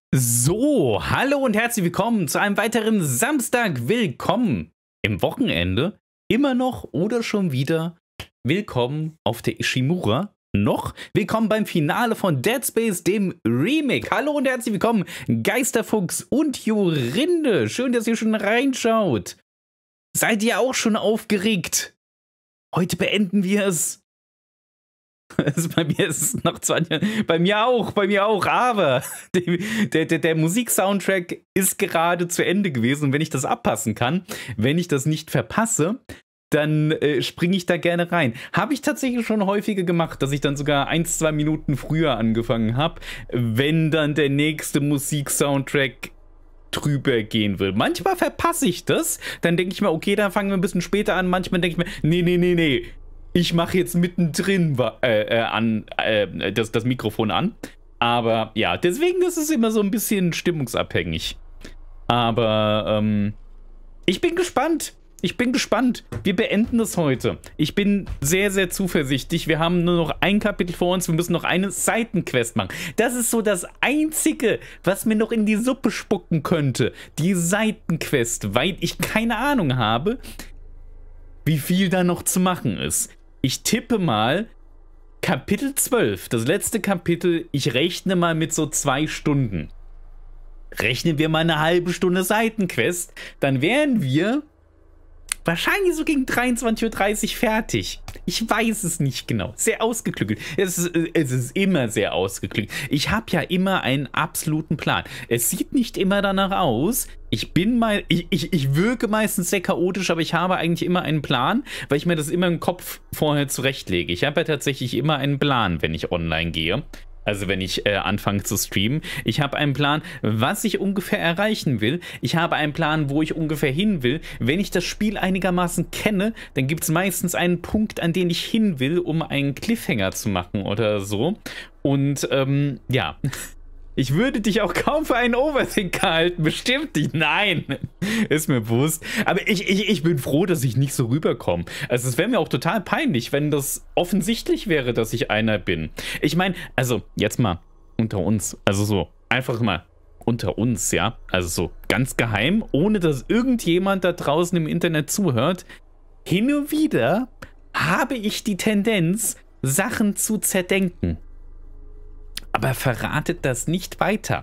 So, hallo und herzlich willkommen zu einem weiteren Samstag. Willkommen im Wochenende. Immer noch oder schon wieder willkommen auf der Ishimura. Noch willkommen beim Finale von Dead Space, dem Remake. Hallo und herzlich willkommen, Geisterfuchs und Jorinde. Schön, dass ihr schon reinschaut. Seid ihr auch schon aufgeregt? Heute beenden wir es. Also bei mir ist es noch 20. Bei mir auch, aber der Musiksoundtrack ist gerade zu Ende gewesen und wenn ich das abpassen kann, wenn ich das nicht verpasse, dann springe ich da gerne rein. Habe ich tatsächlich schon häufiger gemacht, dass ich dann sogar 1-2 Minuten früher angefangen habe, wenn dann der nächste Musiksoundtrack drüber gehen will. Manchmal verpasse ich das, dann denke ich mir, okay, dann fangen wir ein bisschen später an. Manchmal denke ich mir, nee. Ich mache jetzt mittendrin das Mikrofon an. Aber ja, deswegen ist es immer so ein bisschen stimmungsabhängig. Aber ich bin gespannt. Wir beenden das heute. Ich bin sehr, sehr zuversichtlich. Wir haben nur noch ein Kapitel vor uns. Wir müssen noch eine Seitenquest machen. Das ist so das Einzige, was mir noch in die Suppe spucken könnte. Die Seitenquest, weil ich keine Ahnung habe, wie viel da noch zu machen ist. Ich tippe mal, Kapitel 12, das letzte Kapitel, ich rechne mal mit so 2 Stunden. Rechnen wir mal eine halbe Stunde Seitenquest, dann wären wir wahrscheinlich so gegen 23:30 Uhr fertig. Ich weiß es nicht genau. Sehr ausgeklügelt. Es ist immer sehr ausgeklügelt. Ich habe ja immer einen absoluten Plan. Es sieht nicht immer danach aus. Ich wirke meistens sehr chaotisch, aber ich habe eigentlich immer einen Plan, weil ich mir das immer im Kopf vorher zurechtlege. Ich habe ja tatsächlich immer einen Plan, wenn ich online gehe. Also wenn ich anfange zu streamen. Ich habe einen Plan, was ich ungefähr erreichen will. Ich habe einen Plan, wo ich ungefähr hin will. Wenn ich das Spiel einigermaßen kenne, dann gibt es meistens einen Punkt, an den ich hin will, um einen Cliffhanger zu machen oder so. Und ja, ich würde dich auch kaum für einen Overthinker halten. Bestimmt nicht. Nein, ist mir bewusst. Aber ich bin froh, dass ich nicht so rüberkomme. Also es wäre mir auch total peinlich, wenn das offensichtlich wäre, dass ich einer bin. Ich meine, also jetzt mal unter uns. Also so einfach mal unter uns, ja. Also so ganz geheim, ohne dass irgendjemand da draußen im Internet zuhört. Hin und wieder habe ich die Tendenz, Sachen zu zerdenken. Aber verratet das nicht weiter.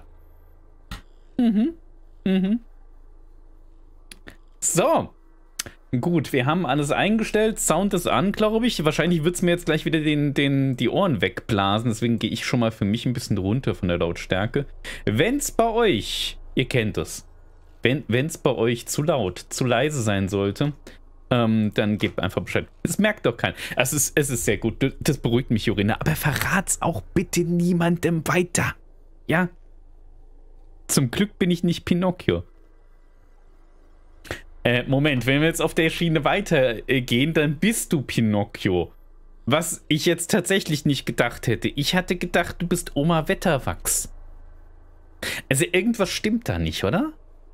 So. Gut, wir haben alles eingestellt. Sound ist an, glaube ich. Wahrscheinlich wird es mir jetzt gleich wieder die Ohren wegblasen. Deswegen gehe ich schon mal für mich ein bisschen runter von der Lautstärke. Wenn es bei euch, ihr kennt es, wenn es bei euch zu laut, zu leise sein sollte, dann gebt einfach Bescheid. Das merkt doch keiner. Es ist sehr gut. Das beruhigt mich, Jorinde. Aber verrat's auch bitte niemandem weiter. Ja? Zum Glück bin ich nicht Pinocchio. Moment, wenn wir jetzt auf der Schiene weitergehen, dann bist du Pinocchio. Was ich jetzt tatsächlich nicht gedacht hätte. Ich hatte gedacht, du bist Oma Wetterwachs. Also irgendwas stimmt da nicht, oder?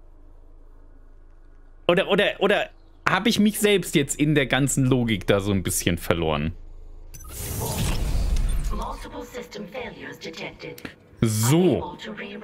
Oder habe ich mich selbst jetzt in der ganzen Logik da so ein bisschen verloren? So.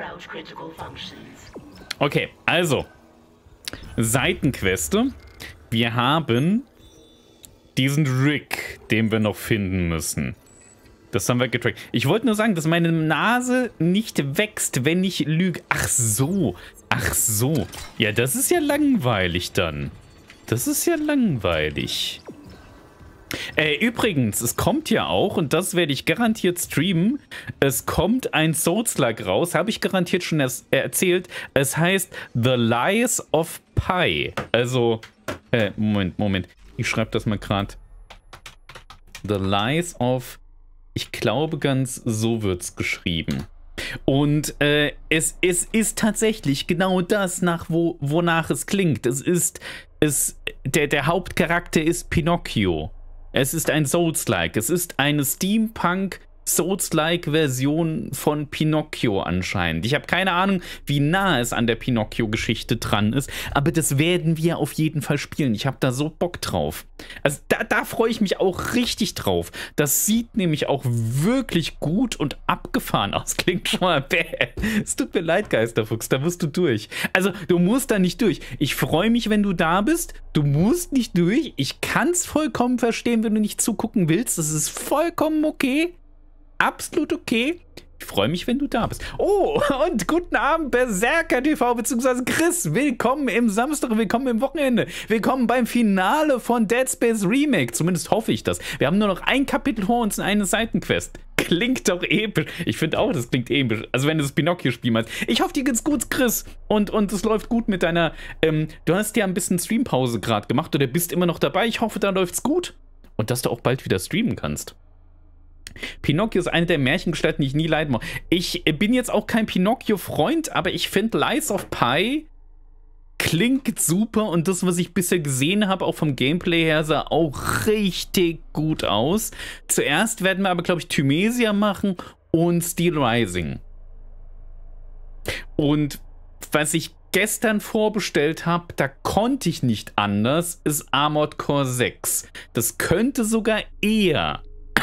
Okay, also. Seitenqueste. Wir haben diesen Rick, den wir noch finden müssen. Das haben wir getrackt. Ich wollte nur sagen, dass meine Nase nicht wächst, wenn ich lüge. Ach so. Ja, das ist ja langweilig dann. Das ist ja langweilig. Übrigens, es kommt ja auch, und das werde ich garantiert streamen, es kommt ein Souls-like raus, habe ich garantiert schon erzählt. Es heißt The Lies of Pi. Also, Moment. Ich schreibe das mal gerade. The Lies of, ich glaube ganz so wird es geschrieben. Und es ist tatsächlich genau das, wonach es klingt. Der Hauptcharakter ist Pinocchio. Es ist ein Souls-like. Es ist eine Steampunk Souls-like-Version von Pinocchio anscheinend. Ich habe keine Ahnung, wie nah es an der Pinocchio-Geschichte dran ist, aber das werden wir auf jeden Fall spielen. Ich habe da so Bock drauf. Also da freue ich mich auch richtig drauf. Das sieht nämlich auch wirklich gut und abgefahren aus. Klingt schon mal bäh. Es tut mir leid, Geisterfuchs, da musst du durch. Also, du musst da nicht durch. Ich freue mich, wenn du da bist. Du musst nicht durch. Ich kann es vollkommen verstehen, wenn du nicht zugucken willst. Das ist vollkommen okay. Absolut okay. Ich freue mich, wenn du da bist. Oh, und guten Abend, Berserker TV, beziehungsweise Chris. Willkommen im Samstag, willkommen im Wochenende. Willkommen beim Finale von Dead Space Remake. Zumindest hoffe ich das. Wir haben nur noch ein Kapitel vor uns und eine Seitenquest. Klingt doch episch. Ich finde auch, das klingt episch. Also wenn du das Pinocchio-Spiel meinst. Ich hoffe, dir geht's gut, Chris. Und es läuft gut mit deiner... du hast ja ein bisschen Streampause gerade gemacht oder bist immer noch dabei. Ich hoffe, da läuft's gut. Und dass du auch bald wieder streamen kannst. Pinocchio ist eine der Märchengestalten, die ich nie leiden mag. Ich bin jetzt auch kein Pinocchio-Freund, aber ich finde Lies of Pi klingt super und das, was ich bisher gesehen habe, auch vom Gameplay her, sah auch richtig gut aus. Zuerst werden wir aber, glaube ich, Thymesia machen und Steel Rising. Und was ich gestern vorbestellt habe, da konnte ich nicht anders, ist Armored Core 6. Das könnte sogar eher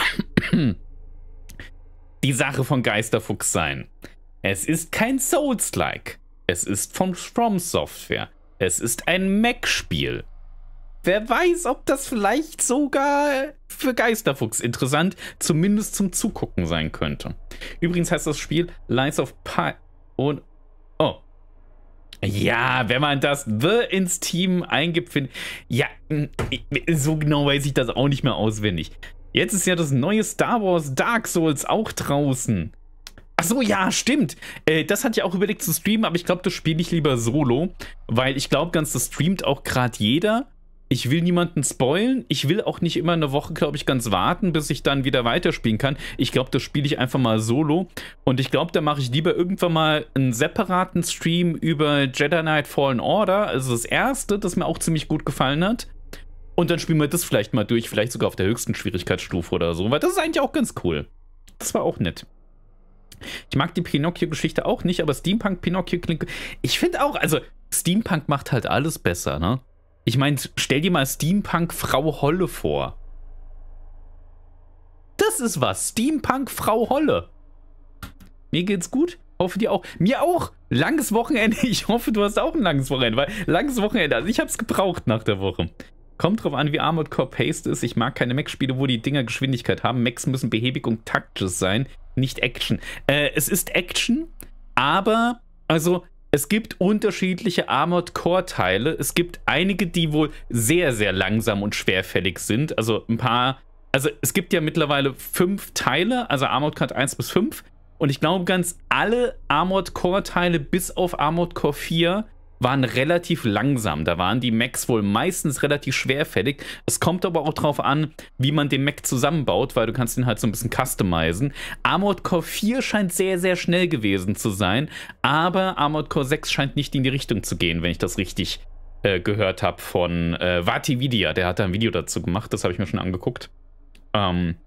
die Sache von Geisterfuchs sein. Es ist kein Souls-like. Es ist von From Software. Es ist ein Mac-Spiel. Wer weiß, ob das vielleicht sogar für Geisterfuchs interessant, zumindest zum Zugucken sein könnte. Übrigens heißt das Spiel Lies of Pi und... Oh. Ja, wenn man das The ins Team eingibt, finde... Ja, so genau weiß ich das auch nicht mehr auswendig. Jetzt ist ja das neue Star Wars Dark Souls auch draußen. Achso, ja, stimmt. Das hatte ich auch überlegt zu streamen, aber ich glaube, das spiele ich lieber solo, weil ich glaube ganz, das streamt auch gerade jeder. Ich will niemanden spoilen. Ich will auch nicht immer eine Woche, glaube ich, ganz warten, bis ich dann wieder weiterspielen kann. Ich glaube, das spiele ich einfach mal solo. Und ich glaube, da mache ich lieber irgendwann mal einen separaten Stream über Jedi Knight Fallen Order. Also das erste, das mir auch ziemlich gut gefallen hat. Und dann spielen wir das vielleicht mal durch, vielleicht sogar auf der höchsten Schwierigkeitsstufe oder so, weil das ist eigentlich auch ganz cool. Das war auch nett. Ich mag die Pinocchio-Geschichte auch nicht, aber Steampunk Pinocchio klingt... Ich finde auch, also Steampunk macht halt alles besser, ne? Ich meine, stell dir mal Steampunk Frau Holle vor. Das ist was, Steampunk Frau Holle. Mir geht's gut, hoffe dir auch. Mir auch. Langes Wochenende, ich hoffe, du hast auch ein langes Wochenende, weil langes Wochenende, also ich hab's gebraucht nach der Woche. Kommt drauf an, wie Armored Core Paced ist. Ich mag keine Mac-Spiele, wo die Dinger Geschwindigkeit haben. Macs müssen behäbig und taktisch sein, nicht Action. Es ist Action, aber, also, es gibt unterschiedliche Armored Core-Teile. Es gibt einige, die wohl sehr, sehr langsam und schwerfällig sind. Also ein paar, also es gibt ja mittlerweile 5 Teile, also Armored Core 1 bis 5. Und ich glaube, ganz alle Armored Core-Teile bis auf Armored Core 4 waren relativ langsam. Da waren die Mechs wohl meistens relativ schwerfällig. Es kommt aber auch drauf an, wie man den Mech zusammenbaut, weil du kannst ihn halt so ein bisschen customizen. Armored Core 4 scheint sehr, sehr schnell gewesen zu sein, aber Armored Core 6 scheint nicht in die Richtung zu gehen, wenn ich das richtig gehört habe von Vatividia. Der hat da ein Video dazu gemacht, das habe ich mir schon angeguckt. Also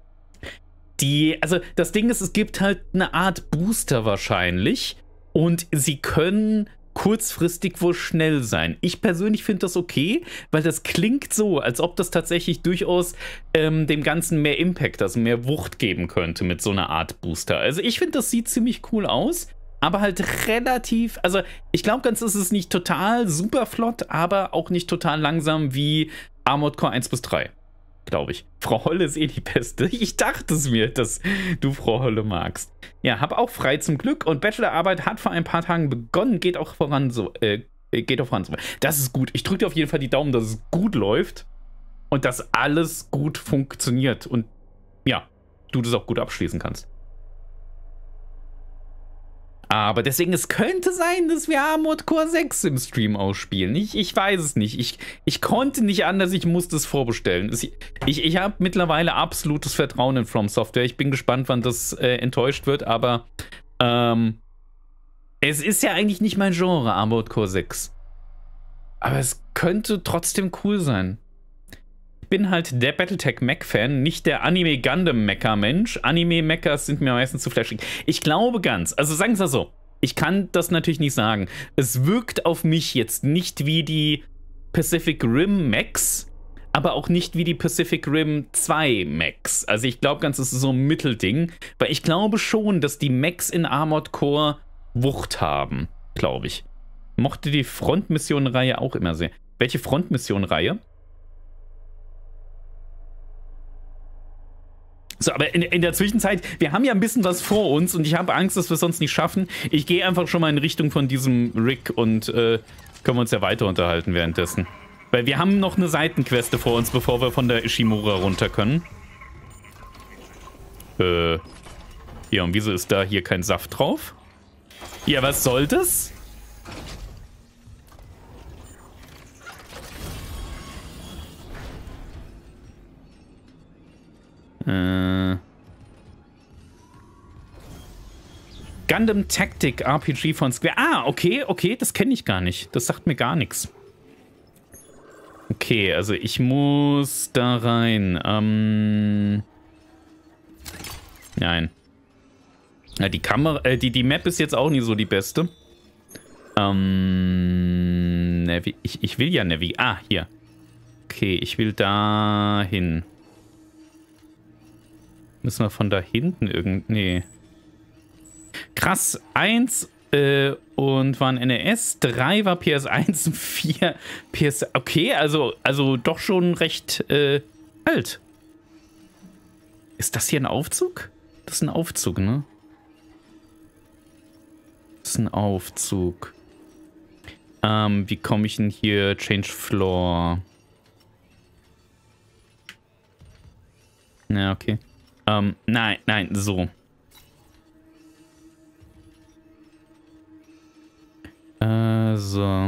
das Ding ist, es gibt halt eine Art Booster wahrscheinlich und sie können kurzfristig wohl schnell sein. Ich persönlich finde das okay, weil das klingt so, als ob das tatsächlich durchaus dem Ganzen mehr Impact, also mehr Wucht geben könnte mit so einer Art Booster. Also ich finde, das sieht ziemlich cool aus, aber halt relativ, also ich glaube ganz, ist es nicht total super flott, aber auch nicht total langsam wie Armored Core 1 bis 3. Glaube ich. Frau Holle ist eh die Beste. Ich dachte es mir, dass du Frau Holle magst. Ja, hab auch frei zum Glück und Bachelorarbeit hat vor ein paar Tagen begonnen. Geht auch voran so. Das ist gut. Ich drücke dir auf jeden Fall die Daumen, dass es gut läuft und dass alles gut funktioniert und ja, du das auch gut abschließen kannst. Aber deswegen, es könnte sein, dass wir Armored Core 6 im Stream ausspielen. Ich weiß es nicht. Ich konnte nicht anders, ich musste es vorbestellen. Ich habe mittlerweile absolutes Vertrauen in From Software. Ich bin gespannt, wann das enttäuscht wird, aber es ist ja eigentlich nicht mein Genre, Armored Core 6. Aber es könnte trotzdem cool sein. Ich bin halt der Battletech-Mech-Fan, nicht der Anime-Gundam-Mecha-Mensch. Anime-Mechas sind mir meistens zu flashig. Ich glaube ganz, also sagen wir es so, ich kann das natürlich nicht sagen. Es wirkt auf mich jetzt nicht wie die Pacific Rim Mechs, aber auch nicht wie die Pacific Rim 2 Mechs. Also ich glaube ganz, es ist so ein Mittelding, weil ich glaube schon, dass die Mechs in Armored Core Wucht haben, glaube ich. Mochte die Frontmission-Reihe auch immer sehr. Welche Frontmission-Reihe? So, aber in der Zwischenzeit, wir haben ja ein bisschen was vor uns und ich habe Angst, dass wir es sonst nicht schaffen. Ich gehe einfach schon mal in Richtung von diesem Rick und können wir uns ja weiter unterhalten währenddessen. Weil wir haben noch eine Seitenqueste vor uns, bevor wir von der Ishimura runter können. Ja, und wieso ist da hier kein Saft drauf? Ja, was soll das? Gundam Tactic RPG von Square. Ah, okay, okay, das kenne ich gar nicht. Das sagt mir gar nichts. Okay, also ich muss da rein. Nein. Ja, die Kamera, die Map ist jetzt auch nicht so die beste. Ich will ja Navi. Ah, hier. Okay, ich will da hin. Müssen wir von da hinten nee. Krass, 1 und war ein NES, 3 war PS1 und 4 PS... Okay, also doch schon recht alt. Ist das hier ein Aufzug? Das ist ein Aufzug, ne? Das ist ein Aufzug. Wie komme ich denn hier? Change Floor. Na, okay. Nein, so. So.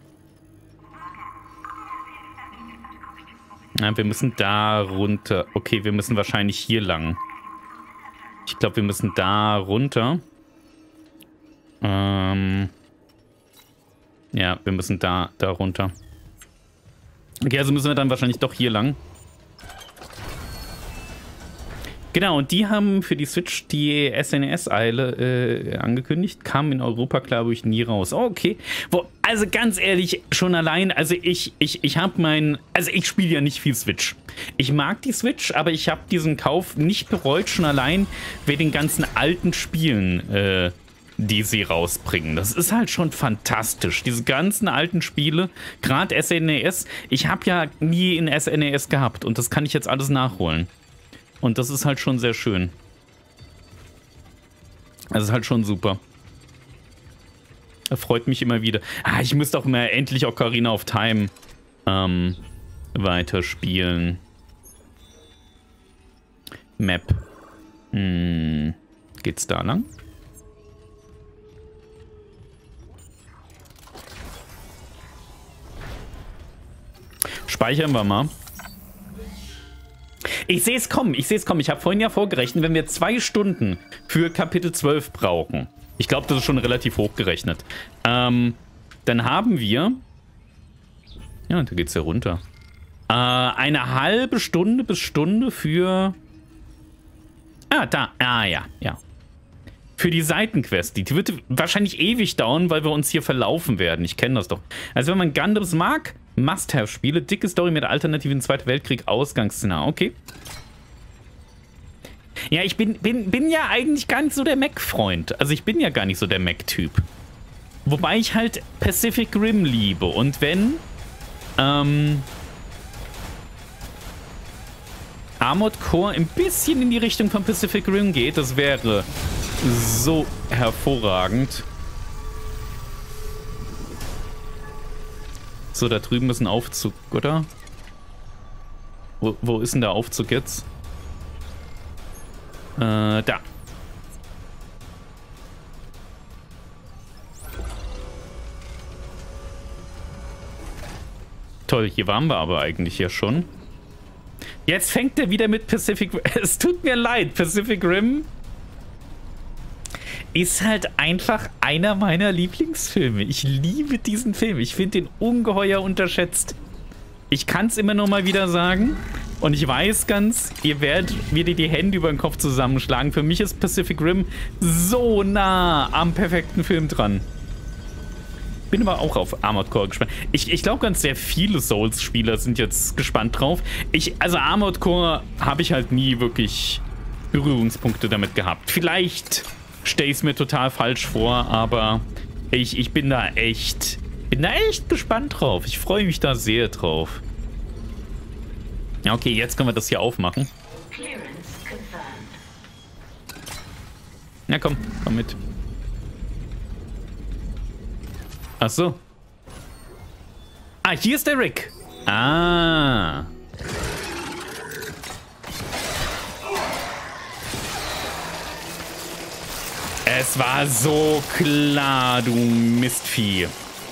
Ja, wir müssen da runter. Okay, wir müssen wahrscheinlich hier lang. Ich glaube, wir müssen da runter. Ja, wir müssen da runter. Okay, also müssen wir dann wahrscheinlich doch hier lang. Genau, und die haben für die Switch die SNES-Eile angekündigt. Kam in Europa, glaube ich, nie raus. Oh, okay. Also ganz ehrlich, schon allein, also ich habe also ich spiele ja nicht viel Switch. Ich mag die Switch, aber ich habe diesen Kauf nicht bereut, schon allein wegen den ganzen alten Spielen, die sie rausbringen. Das ist halt schon fantastisch. Diese ganzen alten Spiele, gerade SNES. Ich habe ja nie ein SNES gehabt und das kann ich jetzt alles nachholen. Und das ist halt schon sehr schön. Das ist halt schon super. Das freut mich immer wieder. Ah, ich müsste auch mal endlich Ocarina of Time weiterspielen. Map. Geht's da lang? Speichern wir mal. Ich sehe es kommen, ich habe vorhin ja vorgerechnet, wenn wir 2 Stunden für Kapitel 12 brauchen. Ich glaube, das ist schon relativ hochgerechnet. Dann haben wir... Ja, da geht's ja runter. Eine halbe Stunde bis Stunde für... Ah, da. Ah, ja. Für die Seitenquest. Die wird wahrscheinlich ewig dauern, weil wir uns hier verlaufen werden. Ich kenne das doch. Also wenn man Gundams mag, Must-Have-Spiele, dicke Story mit alternativen Zweiten Weltkrieg, Ausgangsszenario. Okay. Ja, ich bin ja eigentlich gar nicht so der Mech-Freund. Also ich bin ja gar nicht so der Mech-Typ. Wobei ich halt Pacific Rim liebe. Und wenn Armored Core ein bisschen in die Richtung von Pacific Rim geht, das wäre so hervorragend. So, da drüben ist ein Aufzug, oder? Wo ist denn der Aufzug jetzt? Da. Toll, hier waren wir aber eigentlich ja schon. Jetzt fängt er wieder mit Pacific Rim. Es tut mir leid, Pacific Rim ist halt einfach einer meiner Lieblingsfilme. Ich liebe diesen Film. Ich finde den ungeheuer unterschätzt. Ich kann es immer nur mal wieder sagen. Und ich weiß ganz, ihr werdet wieder die Hände über den Kopf zusammenschlagen. Für mich ist Pacific Rim so nah am perfekten Film dran. Bin aber auch auf Armored Core gespannt. Ich glaube, ganz sehr viele Souls-Spieler sind jetzt gespannt drauf. Also Armored Core habe ich halt nie wirklich Berührungspunkte damit gehabt. Vielleicht stelle ich es mir total falsch vor, aber ich bin da echt gespannt drauf. Ich freue mich da sehr drauf. Ja, okay, jetzt können wir das hier aufmachen. Na komm mit. Ach so. Ah, hier ist der Rick. Ah. Es war so klar, du Mistvieh.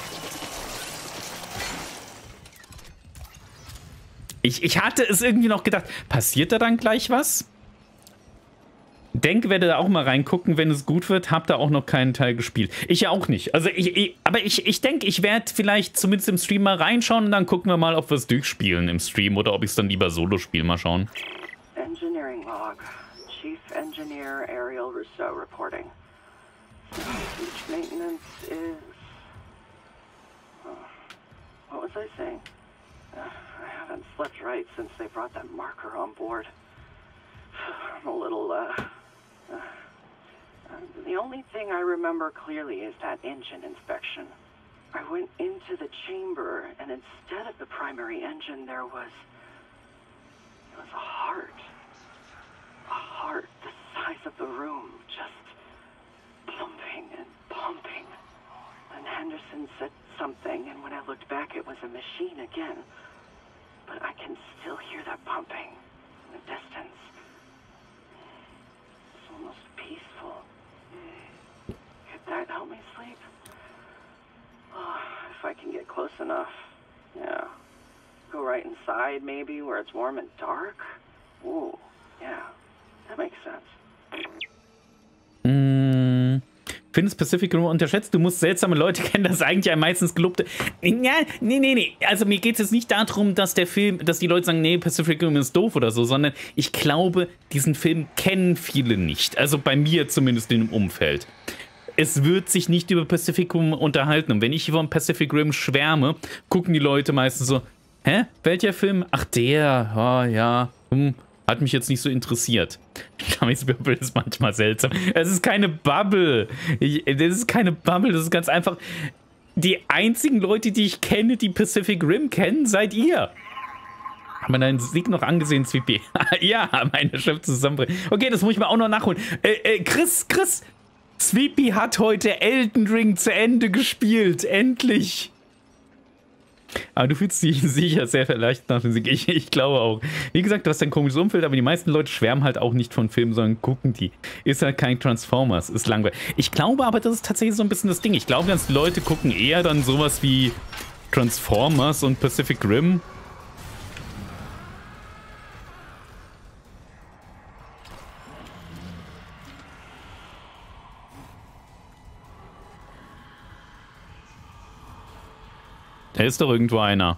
Ich hatte es irgendwie noch gedacht, passiert da dann gleich was? Werde da auch mal reingucken, wenn es gut wird. Hab da auch noch keinen Teil gespielt. Ich ja auch nicht. Also aber ich denke, ich werde vielleicht zumindest im Stream mal reinschauen und dann gucken wir mal, ob wir es durchspielen im Stream oder ob ich es dann lieber solo spiele. Mal schauen. Engineering log. Chief Engineer Ariel Rousseau reporting. Each maintenance is... what was I saying? I haven't slept right since they brought that marker on board. I'm a little, the only thing I remember clearly is that engine inspection. I went into the chamber, and instead of the primary engine, there was a heart. A heart the size of the room, just pumping and pumping. Then Henderson said something, and when I looked back, it was a machine again. But I can still hear that pumping in the distance. It's almost peaceful. Could that help me sleep? Oh, if I can get close enough. Yeah. Go right inside, maybe, where it's warm and dark. Ooh, yeah. That makes sense. Findest Pacific Rim unterschätzt? Du musst seltsame Leute kennen, das ist eigentlich ein meistens gelobte... Ja, nee. Also mir geht es jetzt nicht darum, dass der Film, dass die Leute sagen, nee, Pacific Rim ist doof oder so, sondern ich glaube, diesen Film kennen viele nicht. Also bei mir zumindest im Umfeld. Es wird sich nicht über Pacific Rim unterhalten. Und wenn ich von Pacific Rim schwärme, gucken die Leute meistens so, hä? Welcher Film? Ach, der. Oh, ja. Hat mich jetzt nicht so interessiert. Comics Bubble ist manchmal seltsam. Es ist keine Bubble. Das ist keine Bubble. Das ist ganz einfach. Die einzigen Leute, die ich kenne, die Pacific Rim kennen, seid ihr. Haben wir deinen Sieg noch angesehen, Sweepy? Ja, meine Chef zusammenbringen. Okay, das muss ich mal auch noch nachholen. Chris. Sweepy hat heute Elden Ring zu Ende gespielt. Endlich. Aber du fühlst dich sicher sehr erleichtert nach dem Sieg. Ich glaube auch. Wie gesagt, du hast ein komisches Umfeld, aber die meisten Leute schwärmen halt auch nicht von Filmen, sondern gucken die. Ist halt kein Transformers, ist langweilig. Ich glaube aber, das ist tatsächlich so ein bisschen das Ding. Ich glaube, ganz viele Leute gucken eher dann sowas wie Transformers und Pacific Rim. Da ist doch irgendwo einer.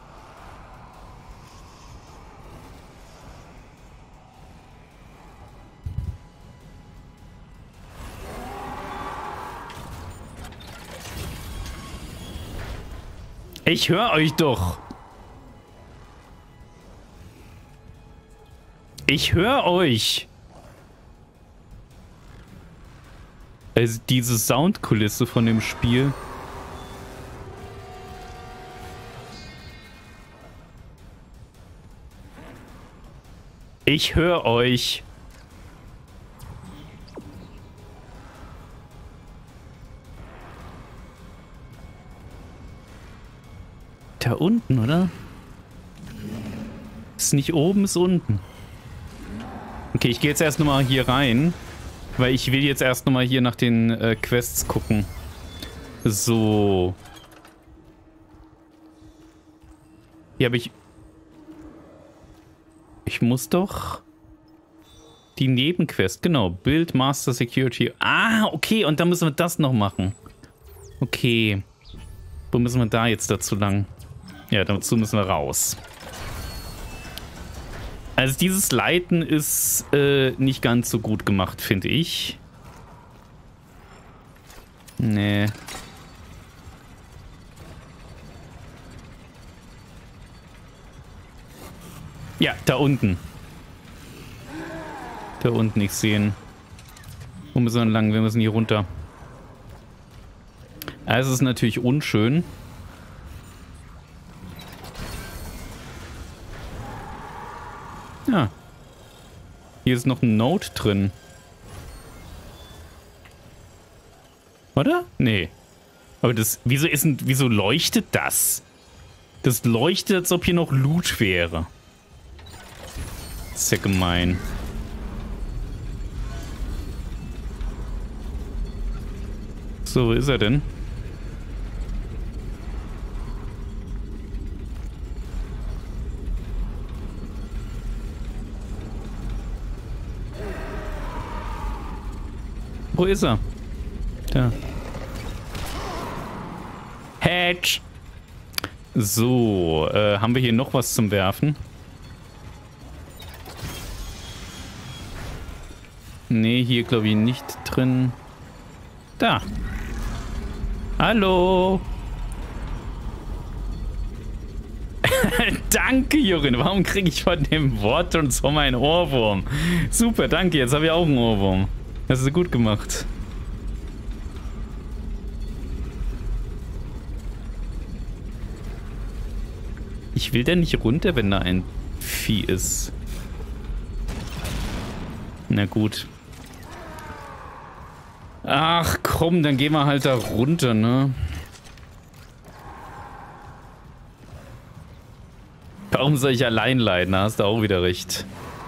Ich höre euch doch. Ich höre euch. Also diese Soundkulisse von dem Spiel. Ich höre euch. Da unten, oder? Ist nicht oben, ist unten. Okay, ich gehe jetzt erst nochmal hier rein. Weil ich will jetzt erst nochmal hier nach den Quests gucken. So. Hier habe ich... Ich muss doch die Nebenquest, genau, Build Master Security. Ah, okay, und dann müssen wir das noch machen. Okay. Wo müssen wir da jetzt dazu lang? Ja, dazu müssen wir raus. Also dieses Leiten ist nicht ganz so gut gemacht, finde ich. Nee. Ja, da unten. Da unten, ich sehe ihn. Wo müssen wir lang? Wir müssen hier runter. Also es ist natürlich unschön. Ja. Hier ist noch ein Note drin. Oder? Nee. Aber das... Wieso leuchtet das? Das leuchtet, als ob hier noch Loot wäre. Das ist ja gemein. So, wo ist er denn? Wo ist er? Da. Hedge! So, haben wir hier noch was zum Werfen? Nee, hier glaube ich nicht drin. Da. Hallo. Danke, Jorin. Warum kriege ich von dem Wort und so meinen Ohrwurm? Super, danke. Jetzt habe ich auch einen Ohrwurm. Das ist gut gemacht. Ich will da nicht runter, wenn da ein Vieh ist. Na gut. Ach komm, dann gehen wir halt da runter, ne? Warum soll ich allein leiden? Da hast du auch wieder recht.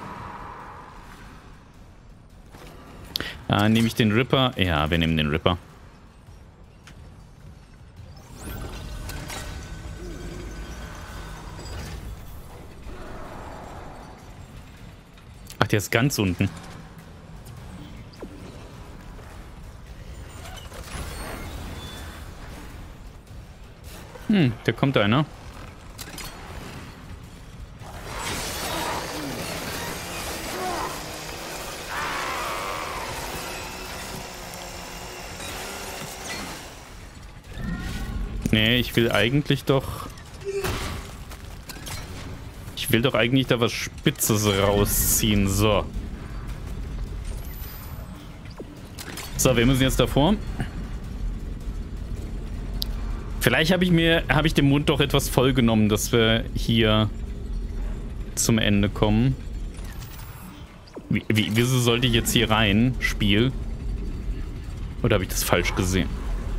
Ah, nehme ich den Ripper? Ja, wir nehmen den Ripper. Ach, der ist ganz unten. Da kommt einer. Nee, ich will eigentlich doch... Ich will doch eigentlich da was Spitzes rausziehen. So. So, wir müssen jetzt davor. Vielleicht habe ich den Mund doch etwas voll genommen, dass wir hier zum Ende kommen. Wieso sollte ich jetzt hier rein, Spiel? Oder habe ich das falsch gesehen?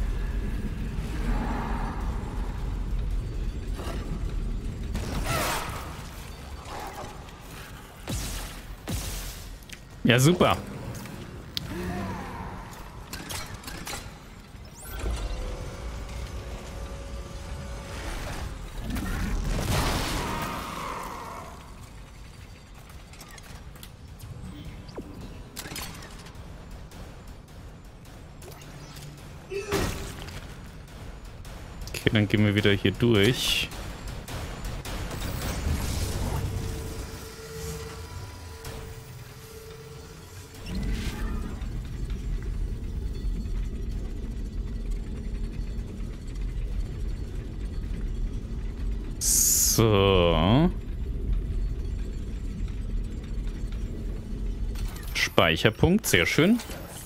Ja, super. Okay, dann gehen wir wieder hier durch. So. Speicherpunkt, sehr schön.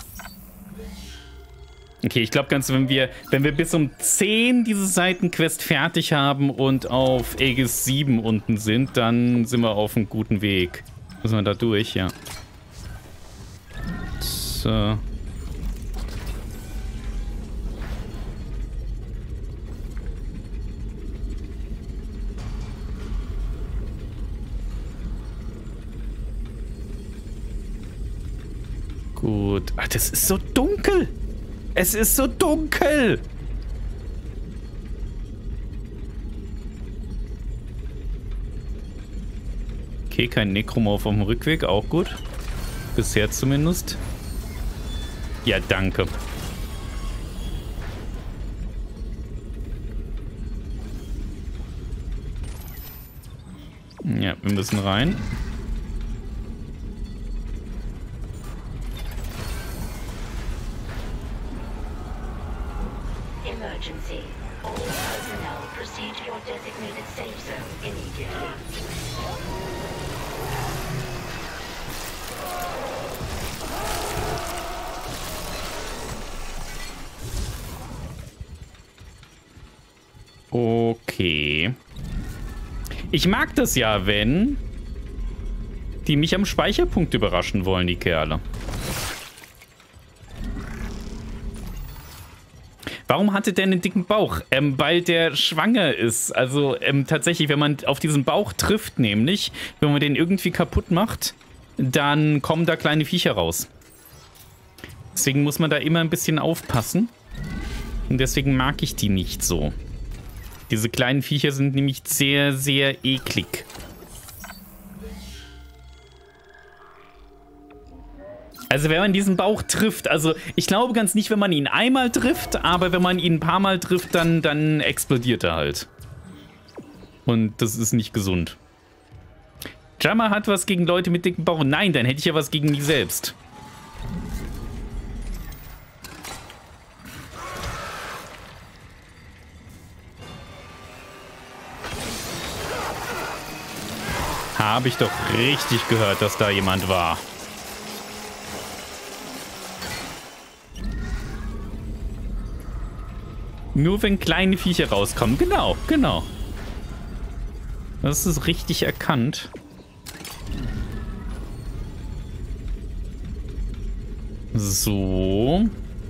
Okay, ich glaube ganz, wenn wir bis um 10 diese Seitenquest fertig haben und auf Aegis 7 unten sind, dann sind wir auf einem guten Weg. Müssen wir da durch, ja. So. Gut. Ach, das ist so dunkel. Es ist so dunkel. Okay, kein Necromorph auf dem Rückweg. Auch gut. Bisher zumindest. Ja, danke. Ja, wir müssen rein. Emergency. All personnel proceed to your designated safe zone immediately. Okay. Ich mag das ja, wenn die mich am Speicherpunkt überraschen wollen, die Kerle. Warum hatte der einen dicken Bauch? Weil der schwanger ist. Also tatsächlich, wenn man auf diesen Bauch trifft, nämlich, wenn man den irgendwie kaputt macht, dann kommen da kleine Viecher raus. Deswegen muss man da immer ein bisschen aufpassen. Und deswegen mag ich die nicht so. Diese kleinen Viecher sind nämlich sehr, sehr eklig. Also wenn man diesen Bauch trifft, also ich glaube ganz nicht, wenn man ihn einmal trifft, aber wenn man ihn ein paar Mal trifft, dann explodiert er halt. Und das ist nicht gesund. Jammer hat was gegen Leute mit dicken Bauch. Nein, dann hätte ich ja was gegen mich selbst. Habe ich doch richtig gehört, dass da jemand war. Nur wenn kleine Viecher rauskommen. Genau, genau. Das ist richtig erkannt. So.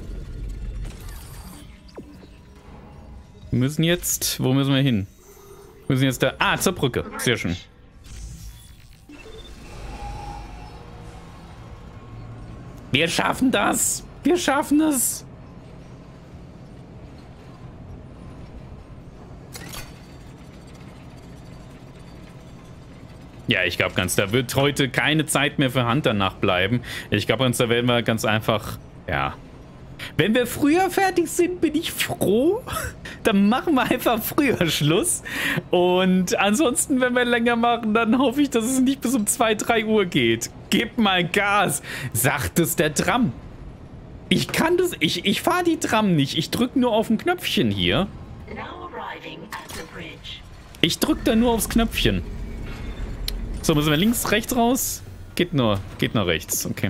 Wir müssen jetzt... Wo müssen wir hin? Wir müssen jetzt da... Ah, zur Brücke. Sehr schön. Wir schaffen das! Wir schaffen es! Ja, ich glaube ganz, da wird heute keine Zeit mehr für Hand danach bleiben. Ich glaube ganz, da werden wir ganz einfach, ja. Wenn wir früher fertig sind, bin ich froh. Dann machen wir einfach früher Schluss. Und ansonsten, wenn wir länger machen, dann hoffe ich, dass es nicht bis um 2, 3 Uhr geht. Gebt mal Gas, sagt es der Tram. Ich kann das, ich fahre die Tram nicht. Ich drücke nur auf ein Knöpfchen hier. Ich drücke da nur aufs Knöpfchen. So, müssen wir links, rechts raus? Geht nur rechts, okay.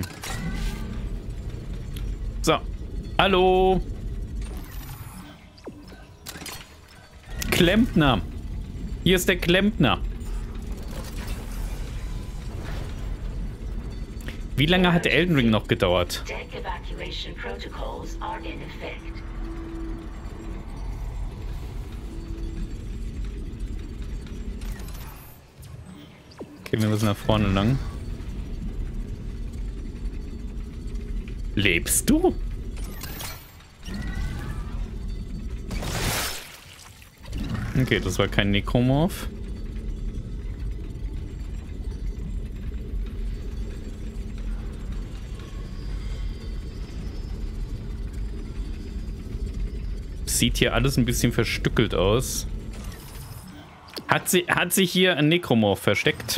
So. Hallo. Klempner. Hier ist der Klempner. Wie lange hat Elden Ring noch gedauert? Okay, wir müssen nach vorne lang. Lebst du? Okay, das war kein Necromorph. Sieht hier alles ein bisschen verstückelt aus. Hat sich hier ein Necromorph versteckt?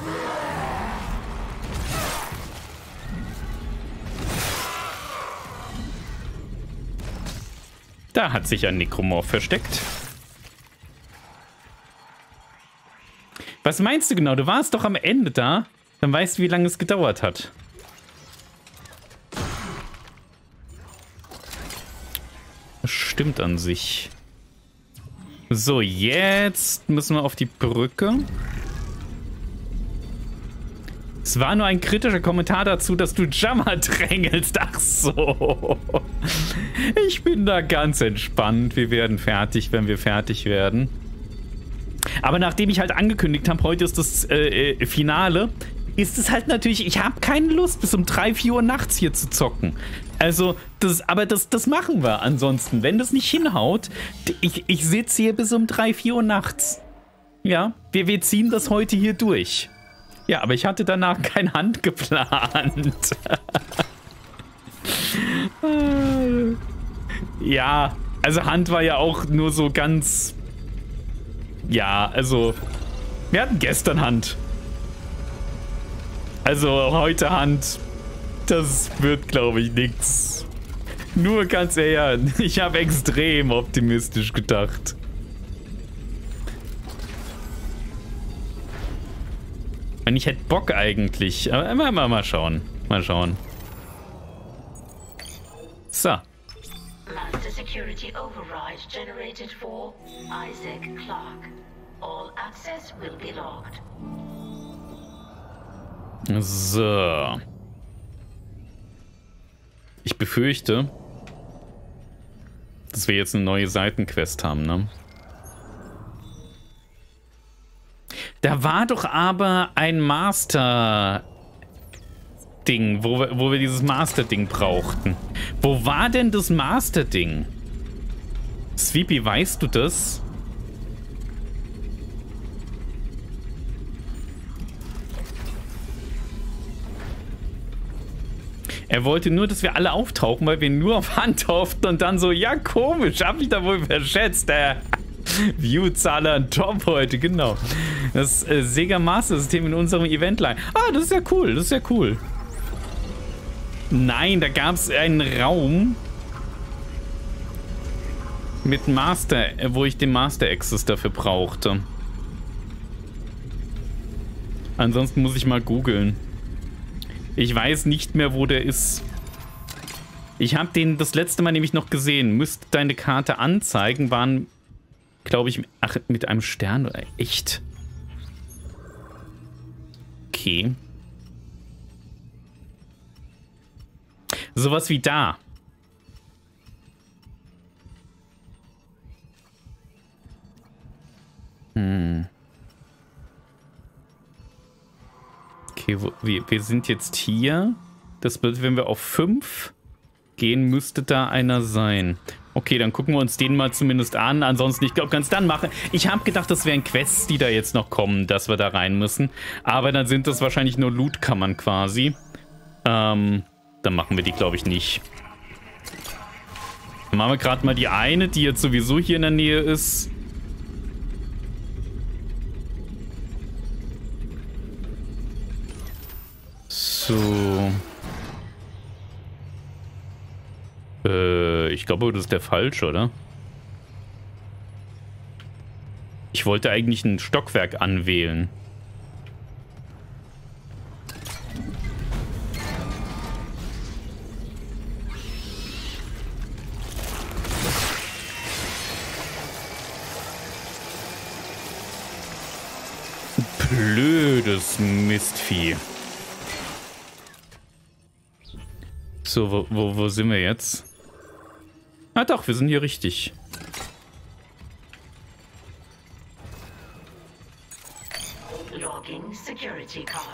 Da hat sich ein Necromorph versteckt. Was meinst du genau? Du warst doch am Ende da. Dann weißt du, wie lange es gedauert hat. Das stimmt an sich. So, jetzt müssen wir auf die Brücke. Es war nur ein kritischer Kommentar dazu, dass du Jammer drängelst. Ach so. Ich bin da ganz entspannt. Wir werden fertig, wenn wir fertig werden. Aber nachdem ich halt angekündigt habe, heute ist das Finale, ist es halt natürlich, ich habe keine Lust, bis um 3, 4 Uhr nachts hier zu zocken. Also, das machen wir ansonsten. Wenn das nicht hinhaut, ich sitze hier bis um 3, 4 Uhr nachts. Ja, wir ziehen das heute hier durch. Ja, aber ich hatte danach keine Hand geplant. Ja, also Hand war ja auch nur so ganz... Ja, also Wir hatten gestern Hand. Also heute Hand. Das wird, glaube ich, nichts. Nur ganz ehrlich, ich habe extrem optimistisch gedacht. Und ich hätte Bock eigentlich. Aber mal schauen. Mal schauen. So. Master Security Override generated for Isaac Clarke. All access will be logged. So. Ich befürchte, dass wir jetzt eine neue Seitenquest haben, ne? Da war doch aber ein Master-Ding, wo wir dieses Master-Ding brauchten. Wo war denn das Master-Ding? Sweepy, weißt du das? Er wollte nur, dass wir alle auftauchen, weil wir nur auf Hand hofften und dann so, ja komisch, hab ich da wohl verschätzt, View-Zahler top heute, genau. Das Sega Master System in unserem Eventline. Ah, das ist ja cool, das ist ja cool. Nein, da gab es einen Raum mit Master, wo ich den Master Access dafür brauchte. Ansonsten muss ich mal googeln. Ich weiß nicht mehr, wo der ist. Ich habe den das letzte Mal nämlich noch gesehen. Müsste deine Karte anzeigen, waren, glaube ich, ach, mit einem Stern oder echt? Okay. Sowas wie da. Okay, wir sind jetzt hier. Das bedeutet, wenn wir auf 5 gehen, müsste da einer sein. Okay, dann gucken wir uns den mal zumindest an. Ansonsten, ich glaube, ganz dann machen. Ich habe gedacht, das wären Quests, die da jetzt noch kommen, dass wir da rein müssen. Aber dann sind das wahrscheinlich nur Loot-Kammern quasi. Dann machen wir die, glaube ich, nicht. Dann machen wir gerade mal die eine, die jetzt sowieso hier in der Nähe ist. So. Ich glaube, das ist der falsche, oder? Ich wollte eigentlich ein Stockwerk anwählen. Blödes Mistvieh. So, wo sind wir jetzt? Ah doch, wir sind hier richtig. Logging Security Card.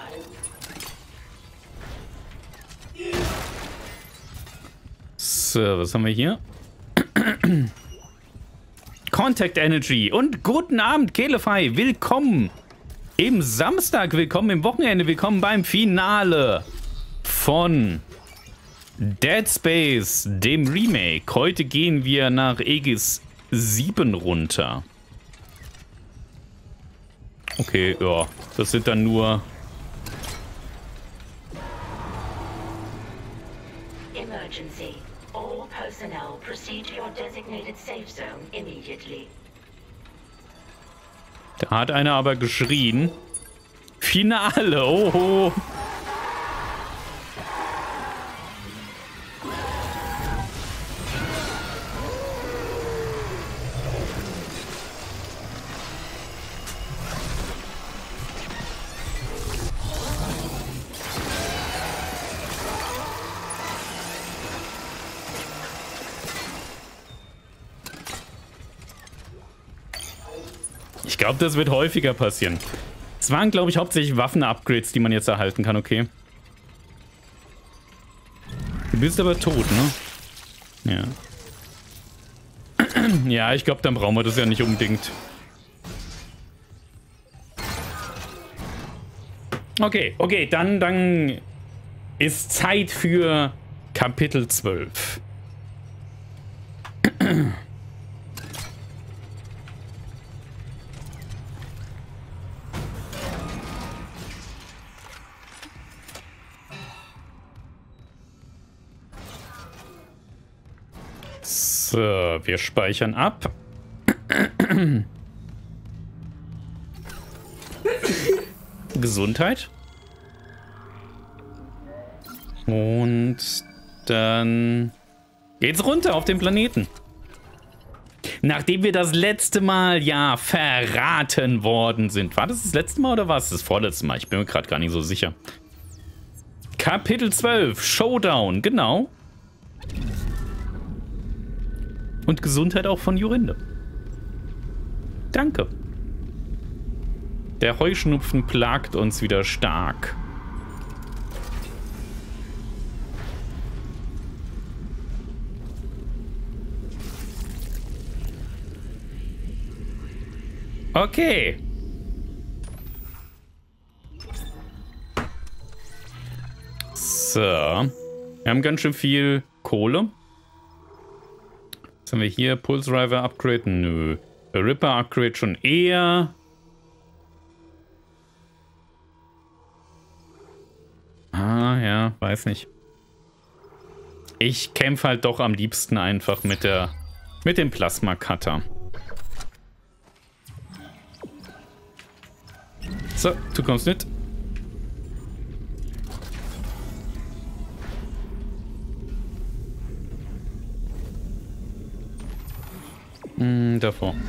So, was haben wir hier? Contact Energy und guten Abend, Kelefy. Willkommen im Samstag, willkommen im Wochenende, willkommen beim Finale von Dead Space, dem Remake. Heute gehen wir nach Aegis 7 runter. Okay, ja, das sind dann nur... Emergency. All personnel proceed to your designated safe zone immediately. Da hat einer aber geschrien. Finale, oho. Ich glaube, das wird häufiger passieren. Es waren, glaube ich, hauptsächlich Waffen-Upgrades, die man jetzt erhalten kann, okay. Du bist aber tot, ne? Ja. Ja, ich glaube, dann brauchen wir das ja nicht unbedingt. Okay, okay, dann ist Zeit für Kapitel 12. So, wir speichern ab. Gesundheit. Und dann geht's runter auf den Planeten. Nachdem wir das letzte Mal ja verraten worden sind. War das letzte Mal oder war es das vorletzte Mal? Ich bin mir gerade gar nicht so sicher. Kapitel 12, Showdown, genau. Und Gesundheit auch von Jorinde. Danke. Der Heuschnupfen plagt uns wieder stark. Okay. So. Wir haben ganz schön viel Kohle. Was haben wir hier? Pulse Driver Upgrade? Nö. Ripper Upgrade schon eher. Ah, ja, weiß nicht. Ich kämpfe halt doch am liebsten einfach mit dem Plasma Cutter. So, du kommst mit. Davor.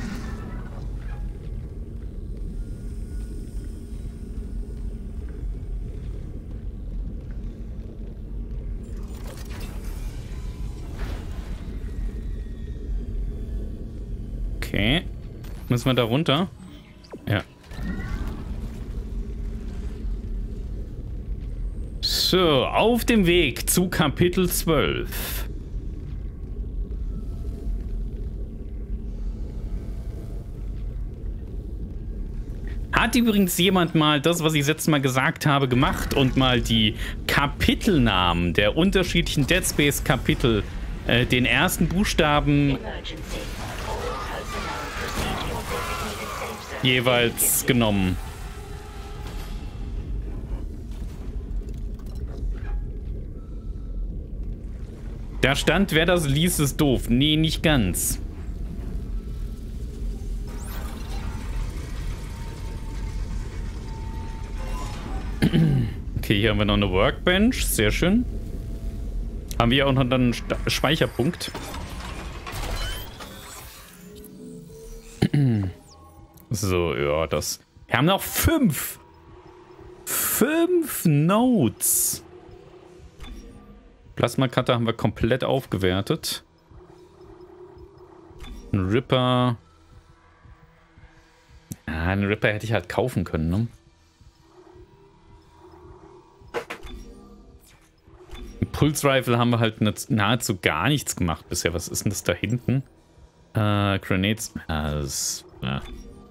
Okay. Müssen wir da runter? Ja. So, auf dem Weg zu Kapitel 12. Hat übrigens jemand mal das, was ich letztes Mal gesagt habe, gemacht und mal die Kapitelnamen der unterschiedlichen Dead Space Kapitel, den ersten Buchstaben jeweils genommen? Da stand, wer das liest, ist doof. Nee, nicht ganz. Okay, hier haben wir noch eine Workbench. Sehr schön. Haben wir auch noch dann einen Speicherpunkt. So, ja, das... Wir haben noch 5. 5 Notes. Plasma Cutter haben wir komplett aufgewertet. Ein Ripper. Ah, einen Ripper hätte ich halt kaufen können, ne? Pulse Rifle haben wir halt nahezu gar nichts gemacht bisher. Was ist denn das da hinten? Grenades. Ja.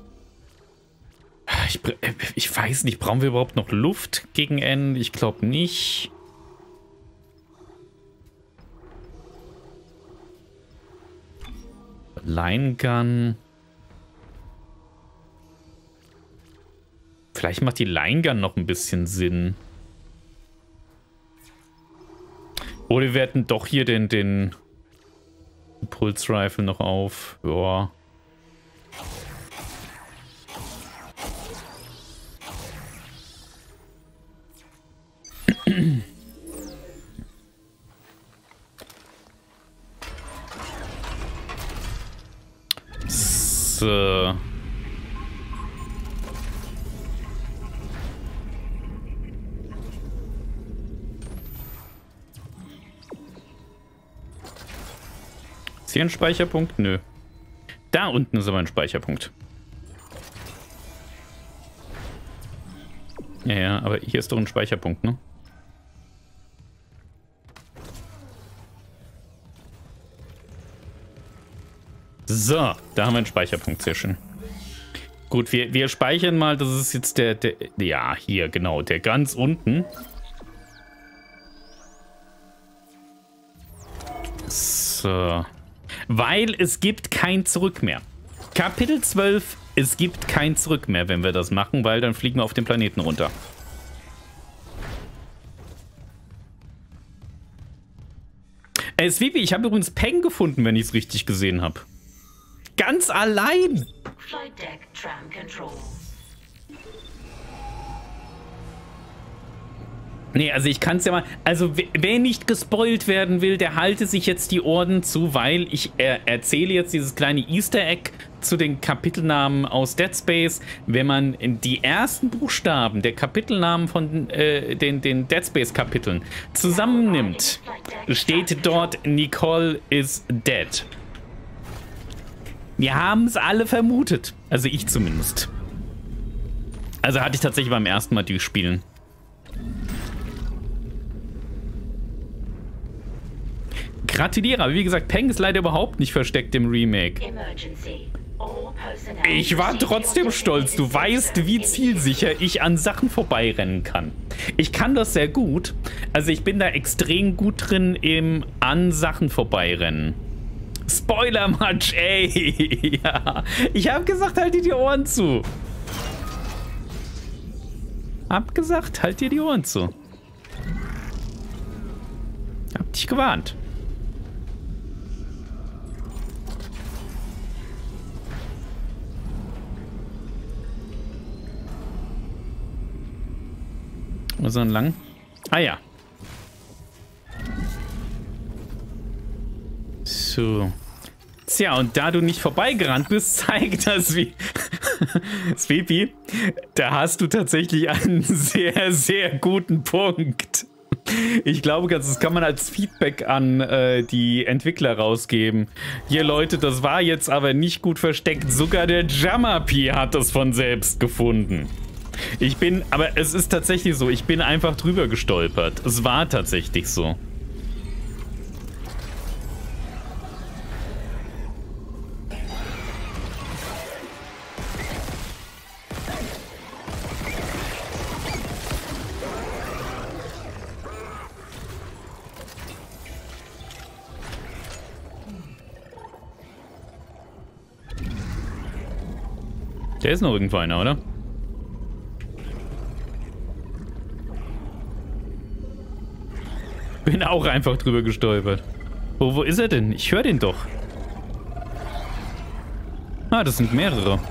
Ich weiß nicht, brauchen wir überhaupt noch Luft gegen Ende? Ich glaube nicht. Line Gun. Vielleicht macht die Line Gun noch ein bisschen Sinn. Oder wir werten doch hier den Pulse Rifle noch auf. Ja. So. Ist hier ein Speicherpunkt? Nö. Da unten ist aber ein Speicherpunkt. Ja, aber hier ist doch ein Speicherpunkt, ne? So, da haben wir einen Speicherpunkt, sehr schön. Gut, wir speichern mal, das ist jetzt der ja, hier, genau, der ganz unten. So. Weil es gibt kein Zurück mehr. Kapitel 12, es gibt kein Zurück mehr, wenn wir das machen, weil dann fliegen wir auf den Planeten runter. Sweepy, ich habe übrigens Peng gefunden, wenn ich es richtig gesehen habe. Ganz allein. Flight Deck Tram Control. Nee, also ich kann es ja mal... Also wer nicht gespoilt werden will, der halte sich jetzt die Ohren zu, weil ich erzähle jetzt dieses kleine Easter Egg zu den Kapitelnamen aus Dead Space. Wenn man die ersten Buchstaben der Kapitelnamen von den Dead Space Kapiteln zusammennimmt, steht dort Nicole is dead. Wir haben es alle vermutet. Also ich zumindest. Also hatte ich tatsächlich beim ersten Mal durchspielen. Gratuliere, aber wie gesagt, Peng ist leider überhaupt nicht versteckt im Remake. Ich war trotzdem stolz. Du weißt, wie zielsicher ich an Sachen vorbeirennen kann. Ich kann das sehr gut. Also ich bin da extrem gut drin im an Sachen vorbeirennen. Spoiler-Match, ey. Ja, ich hab gesagt, halt dir die Ohren zu. Hab gesagt, halt dir die Ohren zu. Hab dich gewarnt. Wo ist er lang? Ah ja. So. Tja, und da du nicht vorbeigerannt bist, zeigt das wie... Sweepy, da hast du tatsächlich einen sehr, sehr guten Punkt. Ich glaube, das kann man als Feedback an die Entwickler rausgeben. Hier, Leute, das war jetzt aber nicht gut versteckt. Sogar der Jamapi hat es von selbst gefunden. Aber es ist tatsächlich so, ich bin einfach drüber gestolpert. Es war tatsächlich so. Der ist noch irgendwo einer, oder? Bin auch einfach drüber gestolpert. Wo ist er denn? Ich höre den doch. Ah, das sind mehrere.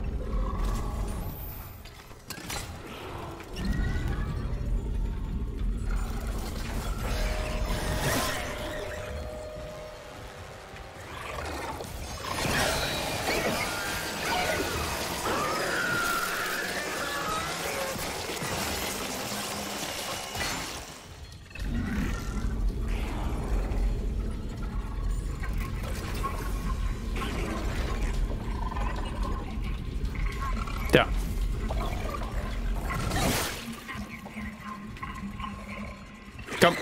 Da. Komm.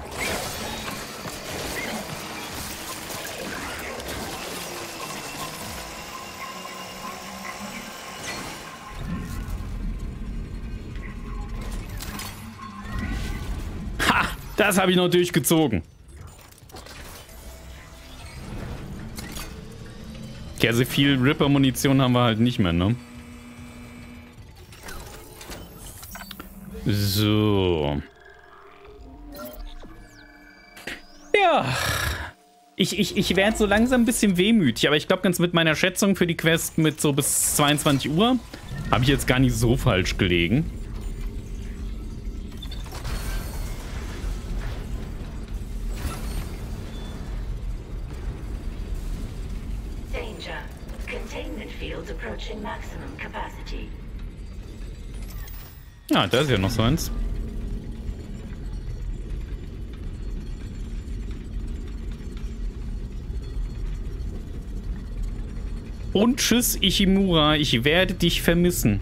Ha! Das habe ich noch durchgezogen. Ja, so viel Ripper-Munition haben wir halt nicht mehr, ne? So. Ja. Ich werde so langsam ein bisschen wehmütig, aber ich glaube, ganz mit meiner Schätzung für die Quest mit so bis 22 Uhr habe ich jetzt gar nicht so falsch gelegen. Danger. Containment field approaching maximum capacity. Ah, da ist ja noch so eins. Und tschüss, Ichimura, ich werde dich vermissen.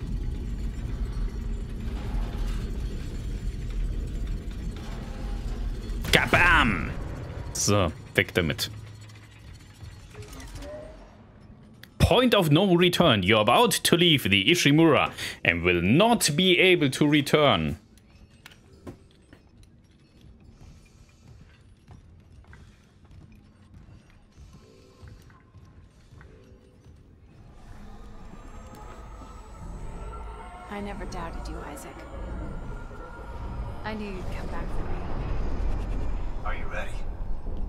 Kabam! So, weg damit. Point of no return. You're about to leave the Ishimura and will not be able to return. I never doubted you, Isaac. I knew you'd come back for me. Are you ready?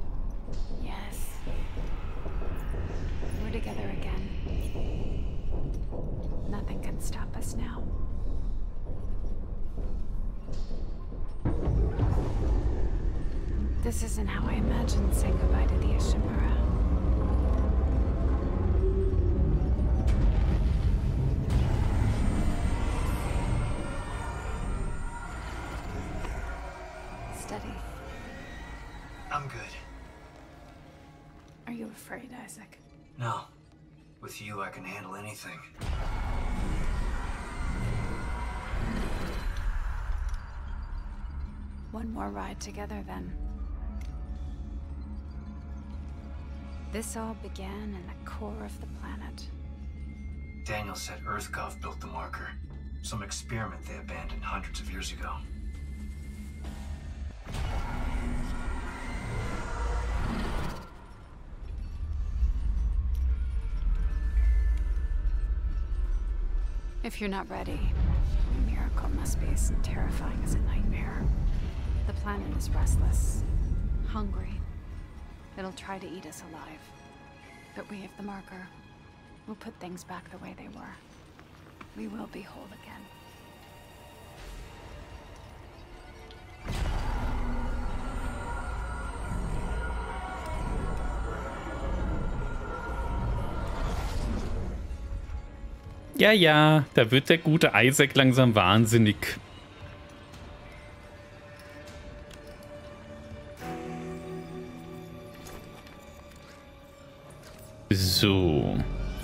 together again. Nothing can stop us now. This isn't how I imagined saying goodbye to the Ishimura. Steady. I'm good. Are you afraid, Isaac? No. With you, I can handle anything. One more ride together, then. This all began in the core of the planet. Daniel said EarthGov built the marker. Some experiment they abandoned hundreds of years ago. If you're not ready, a miracle must be as terrifying as a nightmare. The planet is restless, hungry. It'll try to eat us alive. But we have the marker. We'll put things back the way they were. We will be whole again. Ja, ja, da wird der gute Isaac langsam wahnsinnig. So.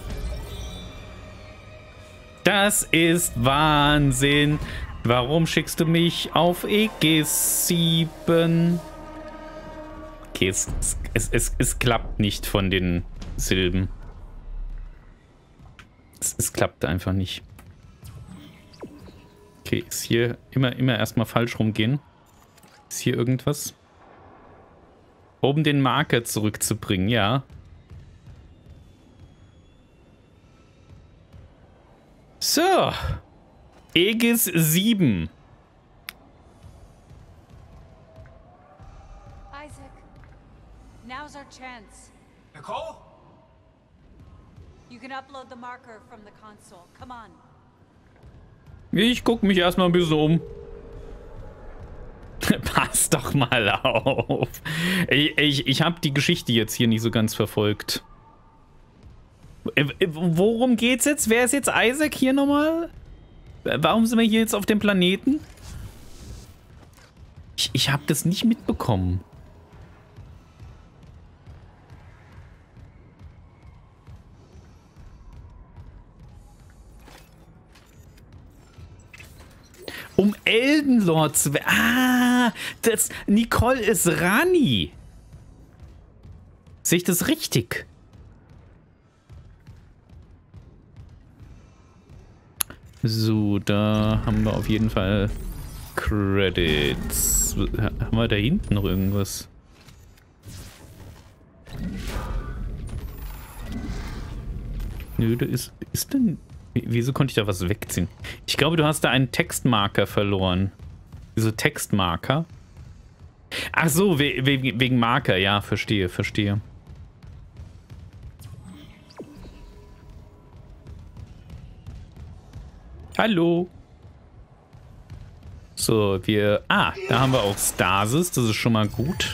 Das ist Wahnsinn. Warum schickst du mich auf EG7? Okay, es klappt nicht von den Silben. Es klappt einfach nicht. Okay, ist hier immer erstmal falsch rumgehen. Ist hier irgendwas? Um den Marker zurückzubringen, ja. So. Aegis 7. Isaac, now's our chance. Nicole? You can upload the marker from the console. Come on. Ich guck mich erstmal ein bisschen um. Pass doch mal auf. Ich habe die Geschichte jetzt hier nicht so ganz verfolgt. Worum geht's jetzt? Wer ist jetzt Isaac hier nochmal? Warum sind wir hier jetzt auf dem Planeten? Ich habe das nicht mitbekommen. Um Eldenlord zu werden. Ah, Nicole ist Rani. Sehe ich das richtig? So, da haben wir auf jeden Fall Credits. Haben wir da hinten noch irgendwas? Nö, da ist denn... Wieso konnte ich da was wegziehen? Ich glaube, du hast da einen Textmarker verloren. Diese Textmarker? Ach so, wegen Marker. Ja, verstehe. Hallo. So, wir... Ah, da haben wir auch Stasis. Das ist schon mal gut.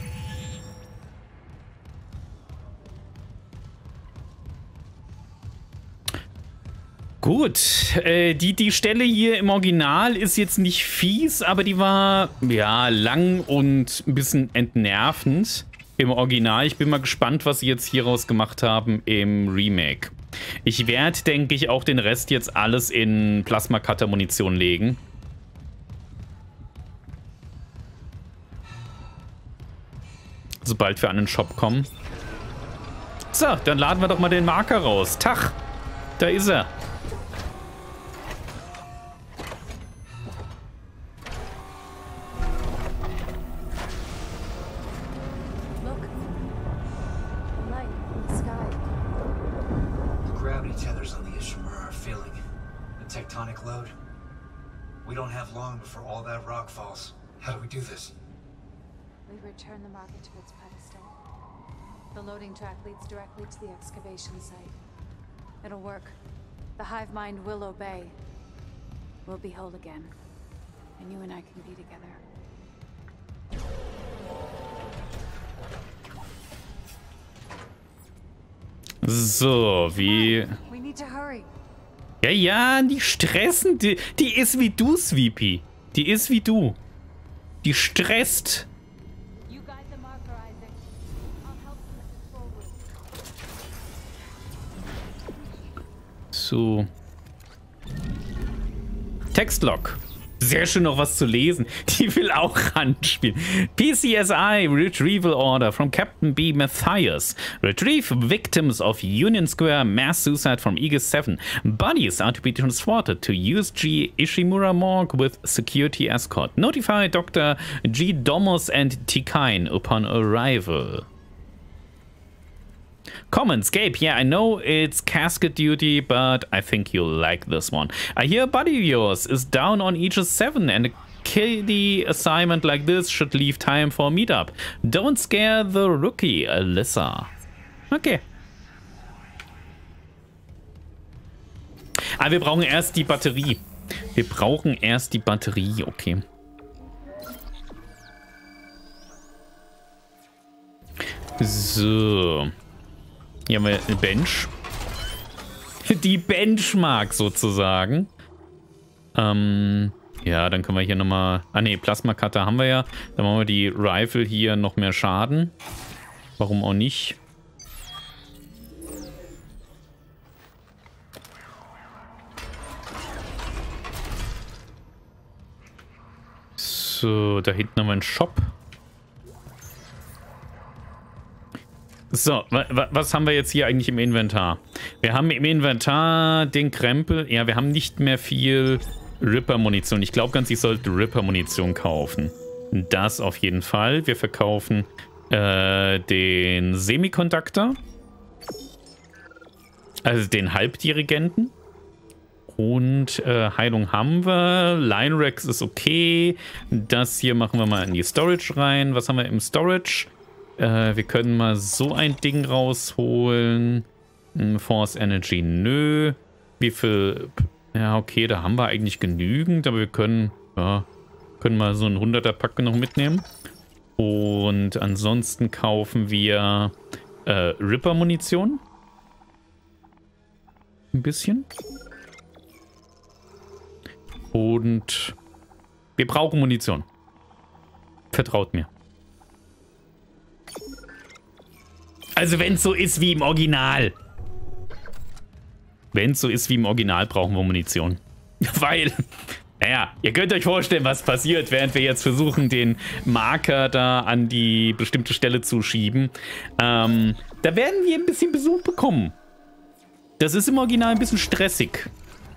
Gut, die Stelle hier im Original ist jetzt nicht fies, aber die war, ja, lang und ein bisschen entnervend im Original. Ich bin mal gespannt, was sie jetzt hieraus gemacht haben im Remake. Ich werde, denke ich, auch den Rest jetzt alles in Plasma-Cutter-Munition legen. Sobald wir an den Shop kommen. So, dann laden wir doch mal den Marker raus. Tach, da ist er. How do we do this? We return the marker to its pedestal. The loading track leads directly to the excavation site. It'll work. The hive mind will obey. We'll be whole again. And you and I can be together. So, wie... We need to hurry. Ja, ja, die stressen. Die ist wie du, Sweepy. Die ist wie du. Die stresst. You guide the marker, Isaac. I'll help you forward. So. Textlog. Sehr schön noch was zu lesen. Die will auch ranspielen. PCSI Retrieval Order from Captain B. Matthias. Retrieve victims of Union Square mass suicide from Aegis 7. Bodies are to be transported to USG Ishimura Morgue with security escort. Notify Dr. G. Domus and Tikain upon arrival. Comments, Gabe, yeah, I know it's casket duty, but I think you'll like this one. I hear a buddy of yours is down on Aegis 7 and a kiddie assignment like this should leave time for a meetup. Don't scare the rookie, Alyssa. Okay. Ah, wir brauchen erst die Batterie. Wir brauchen erst die Batterie, okay. So. Hier haben wir eine Bench. Die Benchmark sozusagen. Ja, dann können wir hier nochmal... Ah ne, Plasma-Cutter haben wir ja. Dann machen wir die Rifle hier noch mehr Schaden. Warum auch nicht? So, da hinten haben wir einen Shop. So, was haben wir jetzt hier eigentlich im Inventar? Wir haben im Inventar den Krempel. Ja, wir haben nicht mehr viel Ripper-Munition. Ich glaube ganz, ich sollte Ripper-Munition kaufen. Das auf jeden Fall. Wir verkaufen den Semikonduktor. Also den Halbdirigenten. Und Heilung haben wir. Line-Rex ist okay. Das hier machen wir mal in die Storage rein. Was haben wir im Storage? Wir können mal so ein Ding rausholen. Force Energy, nö. Wie viel? Ja, okay, da haben wir eigentlich genügend, aber wir können, ja, können mal so ein 100er-Pack noch mitnehmen. Und ansonsten kaufen wir Ripper-Munition. Ein bisschen. Und wir brauchen Munition. Vertraut mir. Also wenn es so ist wie im Original. Wenn es so ist wie im Original, brauchen wir Munition. Weil, naja, ihr könnt euch vorstellen, was passiert, während wir jetzt versuchen, den Marker da an die bestimmte Stelle zu schieben. Da werden wir ein bisschen Besuch bekommen. Das ist im Original ein bisschen stressig.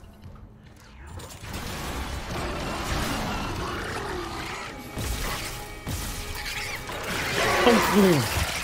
Oh.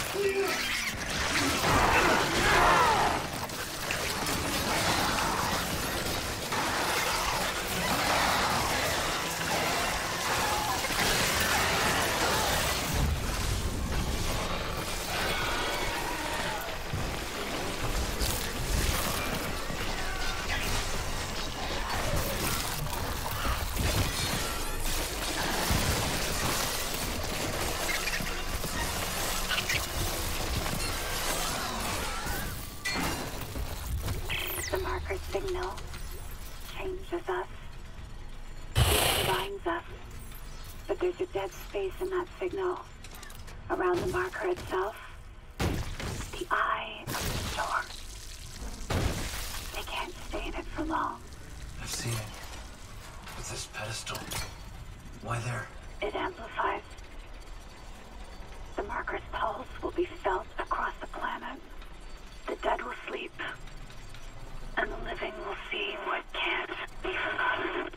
Signal changes us, binds us, but there's a dead space in that signal. Around the marker itself, the eye of the storm. They can't stay in it for long. I've seen it. With this pedestal. Why there? It amplifies. The marker's pulse will be felt across the planet. The dead will sleep. And the living will see what can't be forgotten.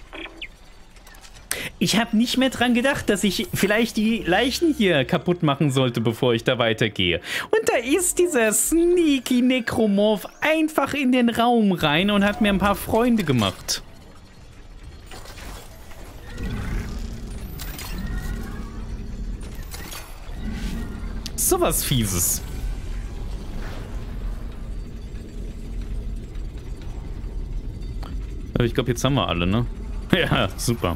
Ich habe nicht mehr dran gedacht, dass ich vielleicht die Leichen hier kaputt machen sollte, bevor ich da weitergehe. Und da ist dieser sneaky Necromorph einfach in den Raum rein und hat mir ein paar Freunde gemacht. So was Fieses. Aber ich glaube, jetzt haben wir alle, ne? Ja, super.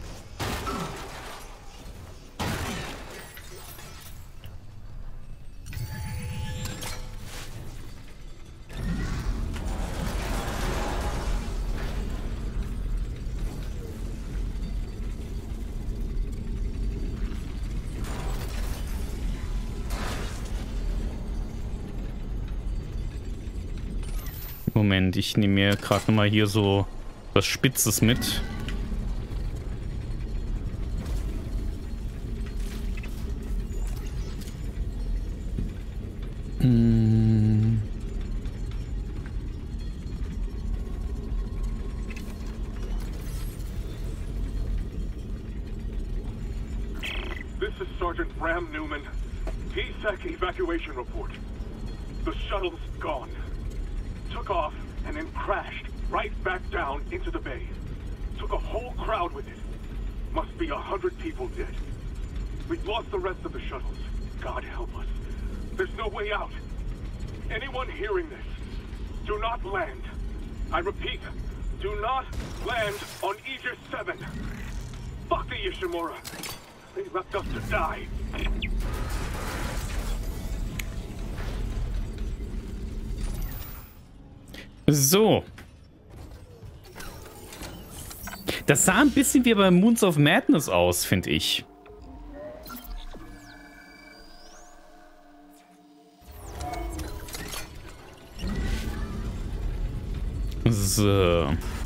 Moment, ich nehme mir gerade nochmal hier so was Spitzes mit. This is Sergeant Ram Newman. PSEC evacuation report. The shuttle's gone. Took off and then crashed right back down into the bay. Took a whole crowd with it. Must be 100 people dead. We've lost the rest of the shuttles. God help us. There's no way out. Anyone hearing this, do not land. I repeat, do not land on Aegis 7. Fuck the Ishimura. They left us to die. So. Das sah ein bisschen wie bei Moons of Madness aus, finde ich. So.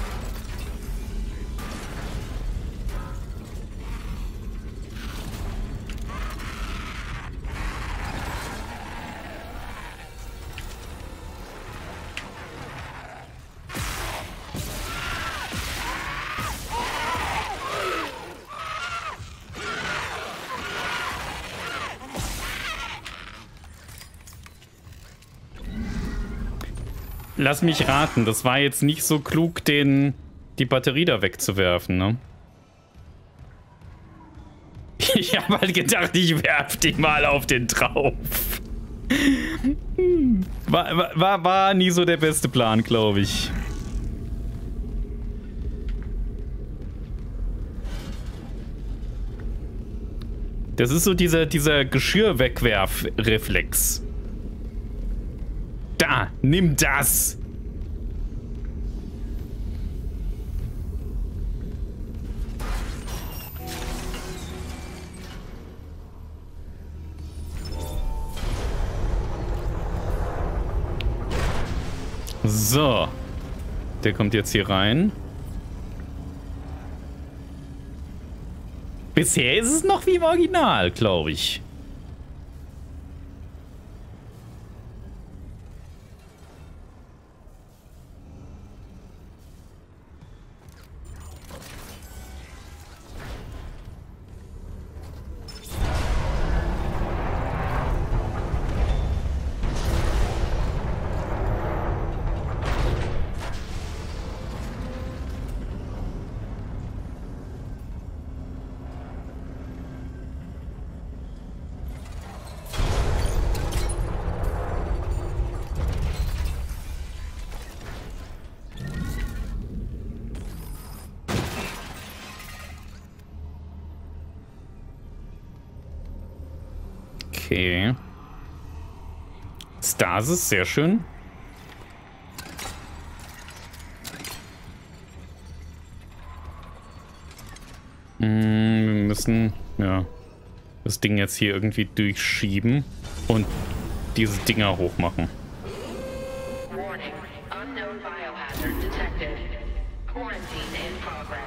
Lass mich raten, das war jetzt nicht so klug, die Batterie da wegzuwerfen, ne? Ich habe halt gedacht, ich werf die mal auf den drauf. War nie so der beste Plan, glaube ich. Das ist so dieser Geschirr-Wegwerf-Reflex. Da, nimm das! So. Der kommt jetzt hier rein. Bisher ist es noch wie im Original, glaube ich. Okay. Stasis, sehr schön. Wir müssen, ja, das Ding jetzt hier irgendwie durchschieben und diese Dinger hochmachen. Warning. Unknown biohazard detected. Quarantine in progress.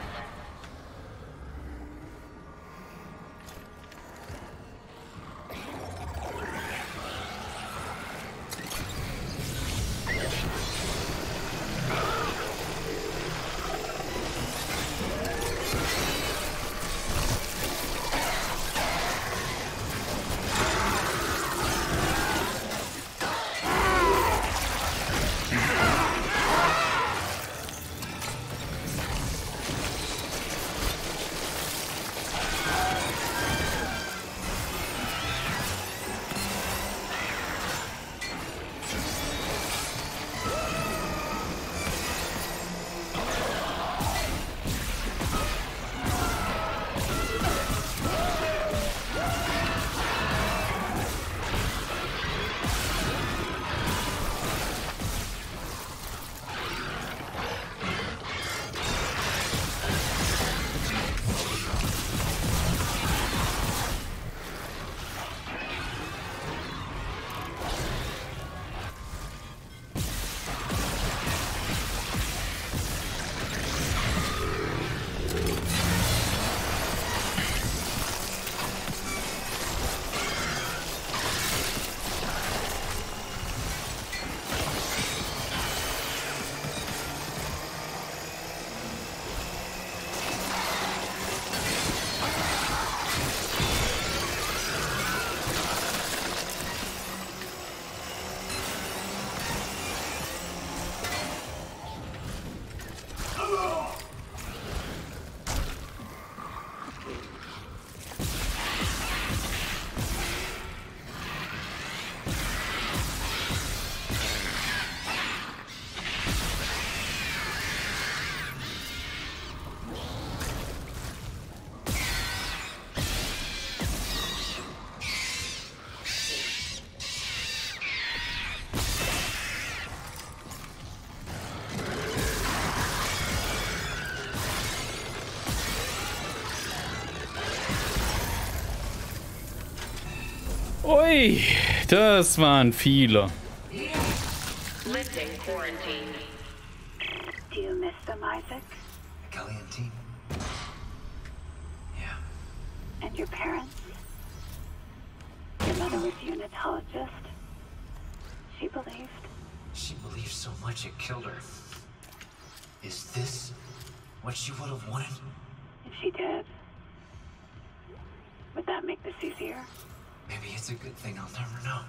Ui, das waren viele. Lifting quarantine. Do you miss them, Isaac? The Galleon team? Yeah. And your parents? Your mother was a unitologist. She believed. She believed so much it killed her. Is this what she would have wanted? If she did, would that make this easier? Maybe it's a good thing, I'll never know.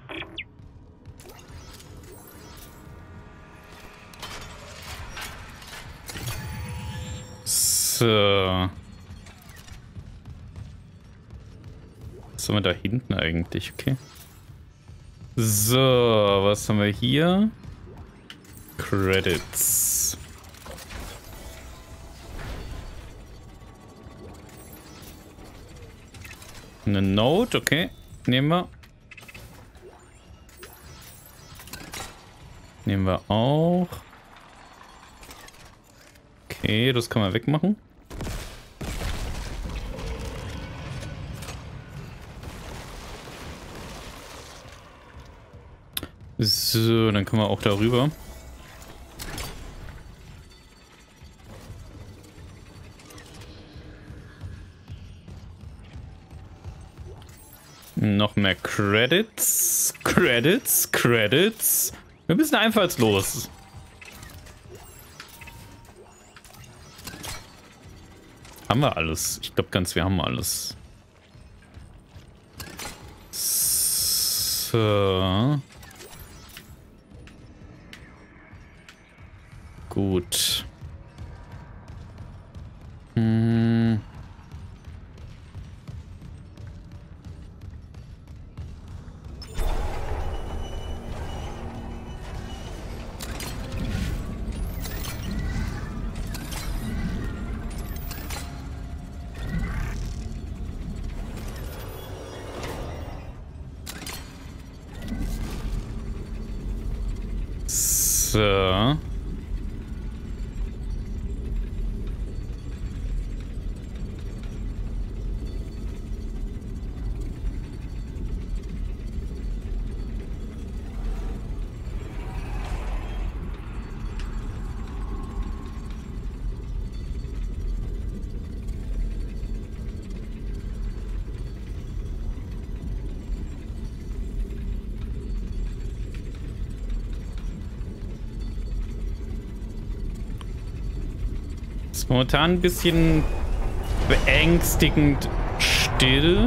So. Was haben wir da hinten eigentlich? Okay. So, was haben wir hier? Credits. Eine Note, okay. Nehmen wir. Nehmen wir auch. Okay, das kann man wegmachen. So, dann können wir auch darüber. Noch mehr Credits. Credits. Wir müssen einfallslos. Haben wir alles? Ich glaube wir haben alles. So. Gut. So. Ist momentan ein bisschen beängstigend still.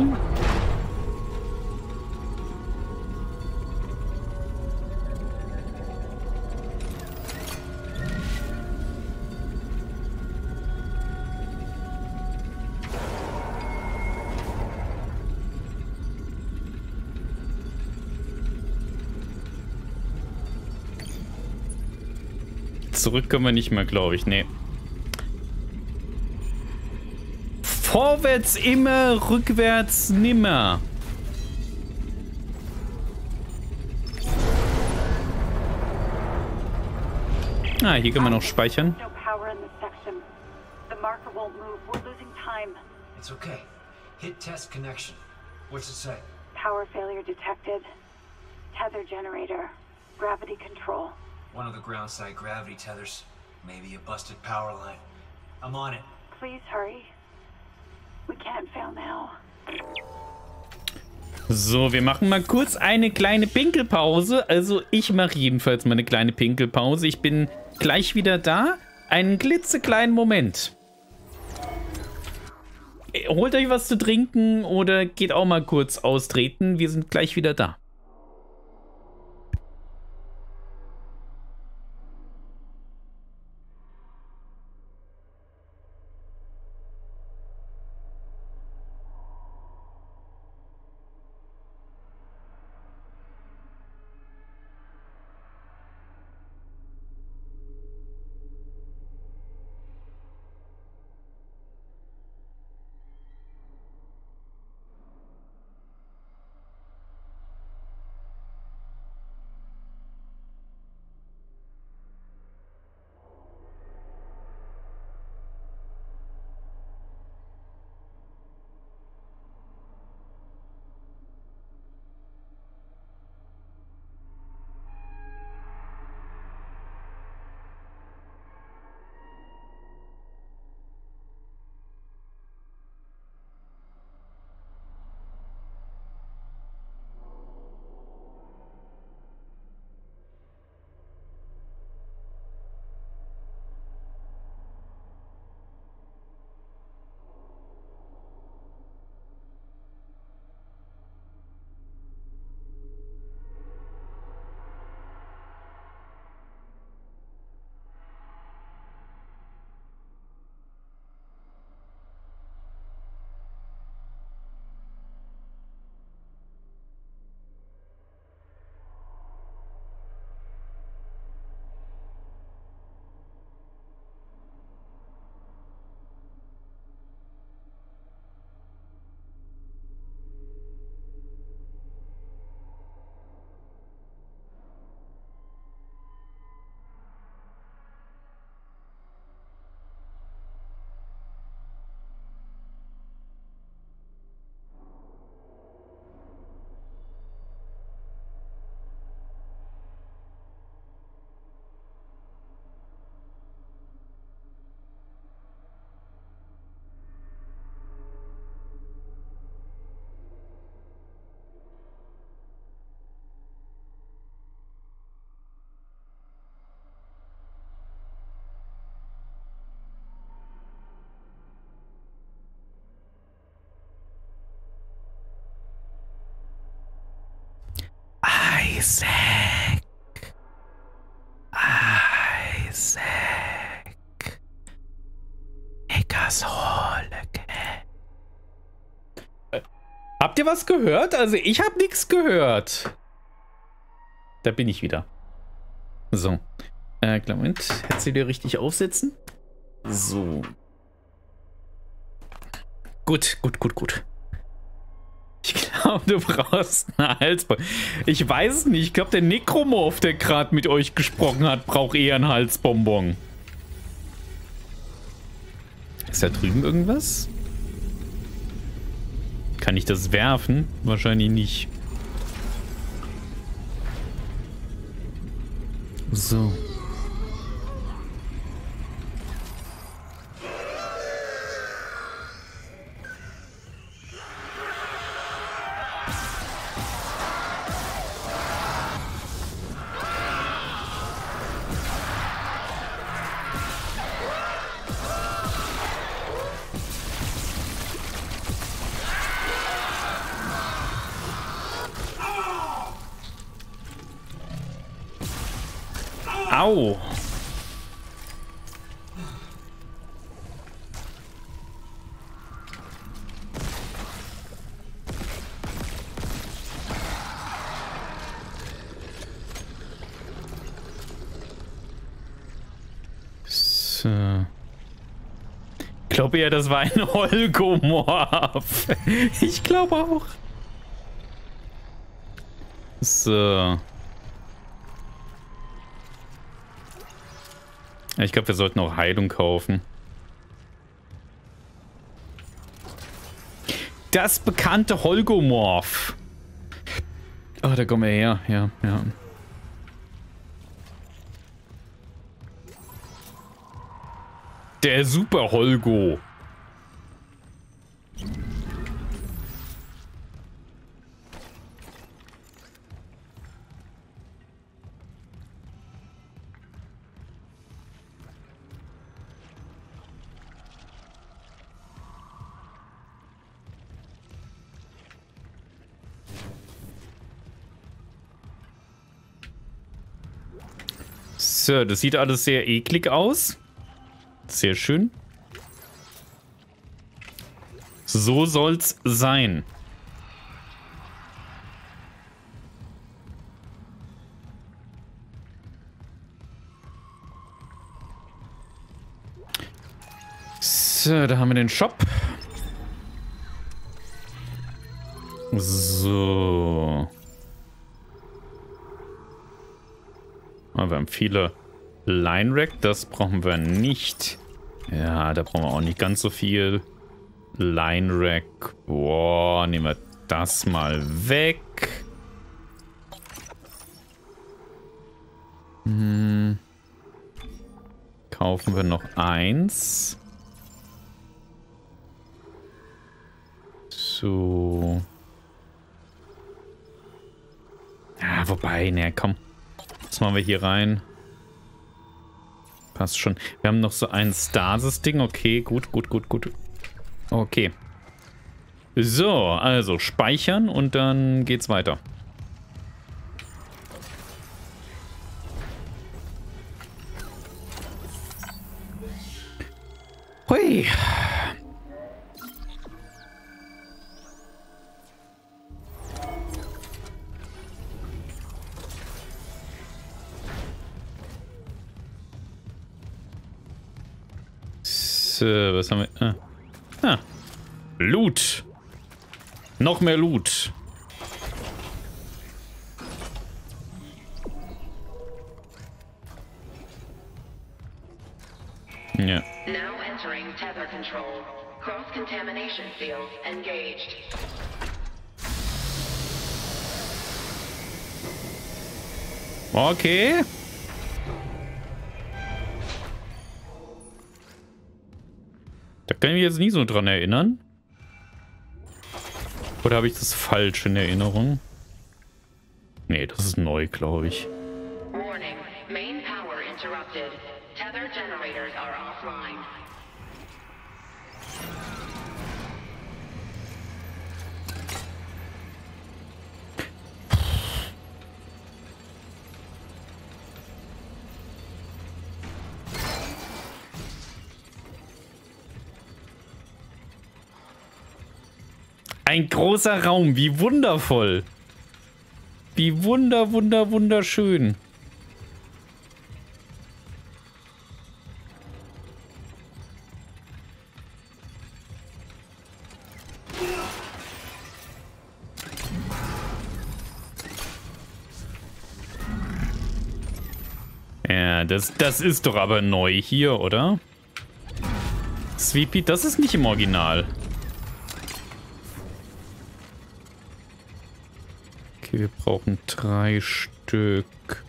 Zurück können wir nicht mehr, glaube ich. Nee. Vorwärts immer, rückwärts nimmer. Ah, hier können wir noch speichern. No power in this section. The marker won't move. We're losing time. It's okay. Hit test connection. What's it say? Power failure detected. Tether generator. Gravity control. One of the ground side gravity tethers. Maybe a busted power line. I'm on it. Please hurry. We can't fail now. So, wir machen mal kurz eine kleine Pinkelpause. Also ich mache jedenfalls mal eine kleine Pinkelpause. Ich bin gleich wieder da. Einen klitzekleinen Moment. Holt euch was zu trinken oder geht auch mal kurz austreten. Wir sind gleich wieder da. Isaac. Habt ihr was gehört? Also ich habe nichts gehört. Da bin ich wieder. So. Klar, Moment. Hättest du dir richtig aufsetzen? So. Gut. Ich glaube, du brauchst eine Halsbombe. Ich weiß es nicht. Ich glaube, der Nekromorph, der gerade mit euch gesprochen hat, braucht eher einen Halsbonbon. Ist da drüben irgendwas? Kann ich das werfen? Wahrscheinlich nicht. So. Au! So. Ich glaube ja, das war ein Holgomorph. Ich glaube auch. So. Ich glaube, wir sollten auch Heilung kaufen. Das bekannte Holgomorph. Oh, da kommen wir her. Ja. Der Super Holgo. So, das sieht alles sehr eklig aus. Sehr schön. So soll's sein. So, da haben wir den Shop. So. Wir haben viele Line-Rack, das brauchen wir nicht. Ja, da brauchen wir auch nicht ganz so viel. Line-Rack. Boah, nehmen wir das mal weg. Kaufen wir noch eins. So. Ja, wobei, ne, komm. Das machen wir hier rein. Passt schon. Wir haben noch so ein Stasis-Ding. Okay, gut. Okay. So, also speichern und dann geht's weiter. Hui. Was haben wir? Loot. Noch mehr Loot. Ja. Now entering tether control. Cross-contamination field engaged. Okay. Da kann ich mich jetzt nie so dran erinnern. Oder habe ich das falsch in Erinnerung? Nee, das ist neu, glaube ich. Warning. Main power interrupted. Tether generators are offline. Ein großer Raum, wie wundervoll. Wie wunderschön. Ja, das ist doch aber neu hier, oder? Sweepy, das ist nicht im Original. Okay, wir brauchen 3 Stück.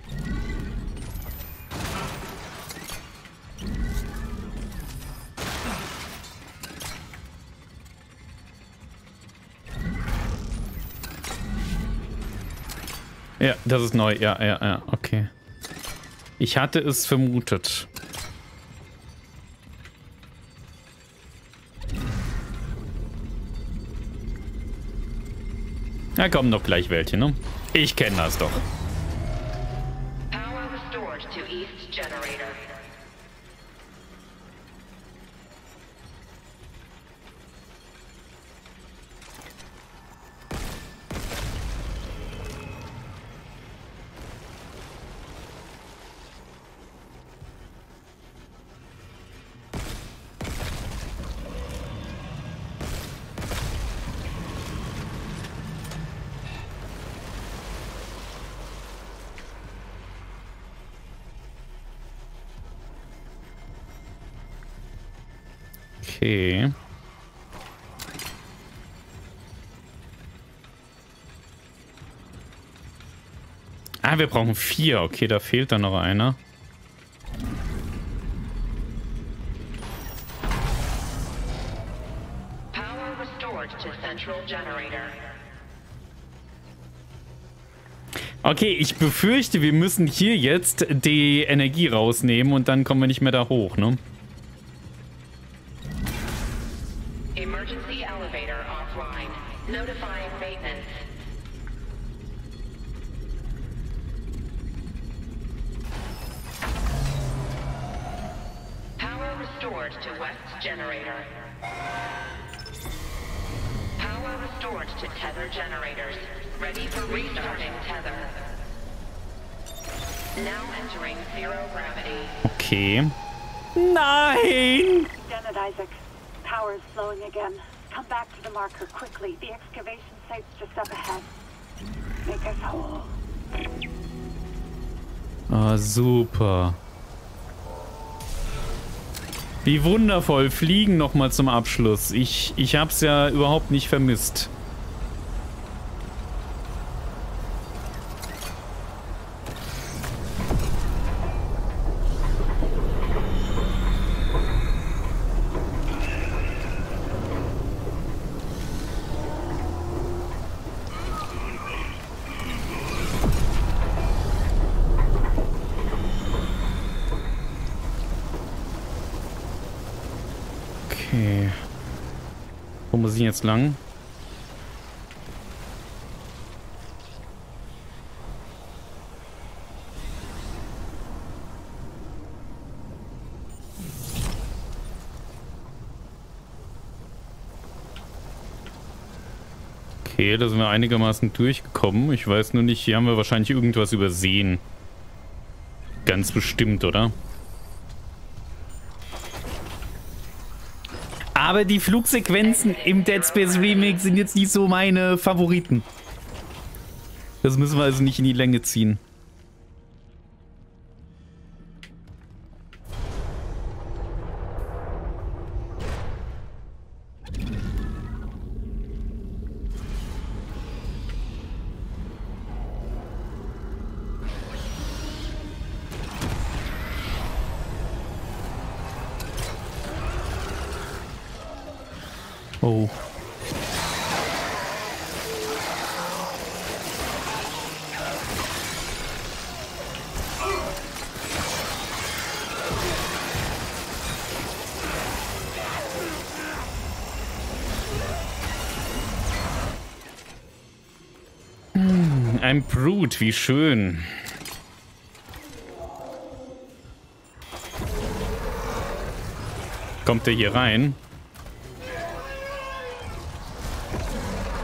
Ja, das ist neu. Ja, okay. Ich hatte es vermutet. Da kommen doch gleich welche, ne? Ich kenne das doch. Power restored to East Generator. Okay. Ah, wir brauchen 4. Okay, da fehlt dann noch einer. Power restored to Central Generator. Okay, ich befürchte, wir müssen hier jetzt die Energie rausnehmen und dann kommen wir nicht mehr da hoch, ne? Emergency elevator offline. Notifying maintenance. Power restored to West Generator. Power restored to Tether generators. Ready for restarting Tether. Now entering zero gravity. Okay. Nein! Janet Isaac, power is flowing again. Come back to the marker quickly. The excavation site's just up ahead. Make us whole. Ah, super. Wie wundervoll. Fliegen nochmal zum Abschluss. Ich hab's ja überhaupt nicht vermisst. Okay. Wo muss ich jetzt lang? Okay, da sind wir einigermaßen durchgekommen. Ich weiß nur nicht, hier haben wir wahrscheinlich irgendwas übersehen. Ganz bestimmt, oder? Aber die Flugsequenzen im Dead Space Remake sind jetzt nicht so meine Favoriten. Das müssen wir also nicht in die Länge ziehen. Oh. Ein Brut, wie schön. Kommt der hier rein?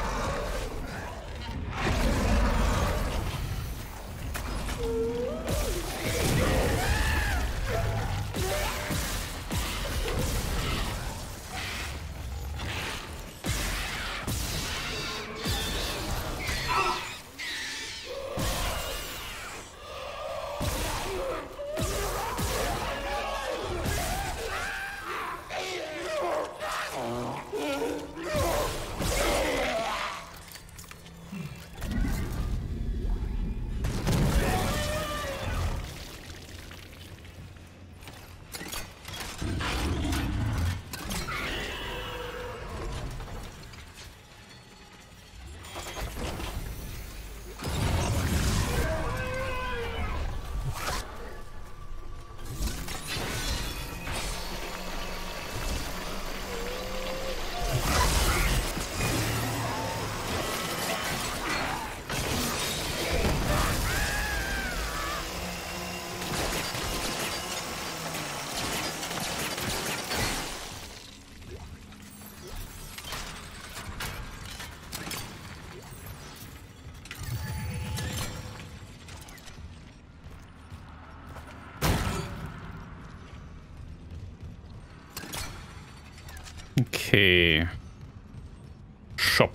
Okay. Shop.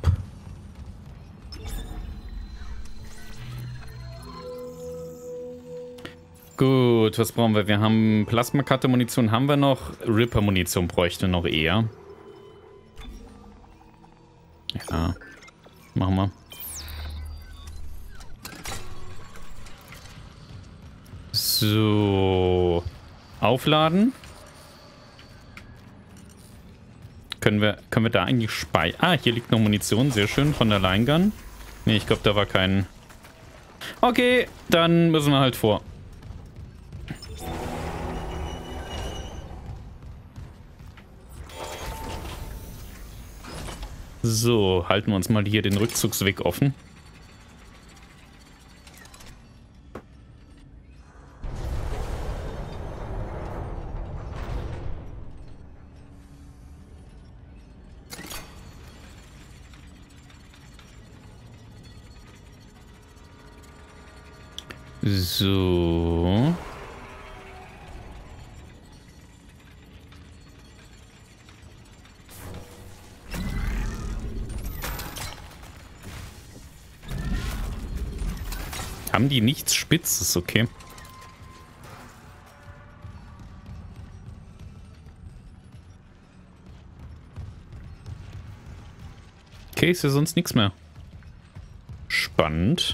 Gut, was brauchen wir? Wir haben Plasmakatte-Munition, haben wir noch. Ripper-Munition bräuchte noch eher. Ja, machen wir. So. Aufladen. Können wir da eigentlich speichern? Ah, hier liegt noch Munition. Sehr schön. Von der Line Gun. Ne, ich glaube, da war kein... Okay, dann müssen wir halt vor. So, halten wir uns mal hier den Rückzugsweg offen. So. Haben die nichts Spitzes, okay. Okay, ist ja sonst nichts mehr. Spannend.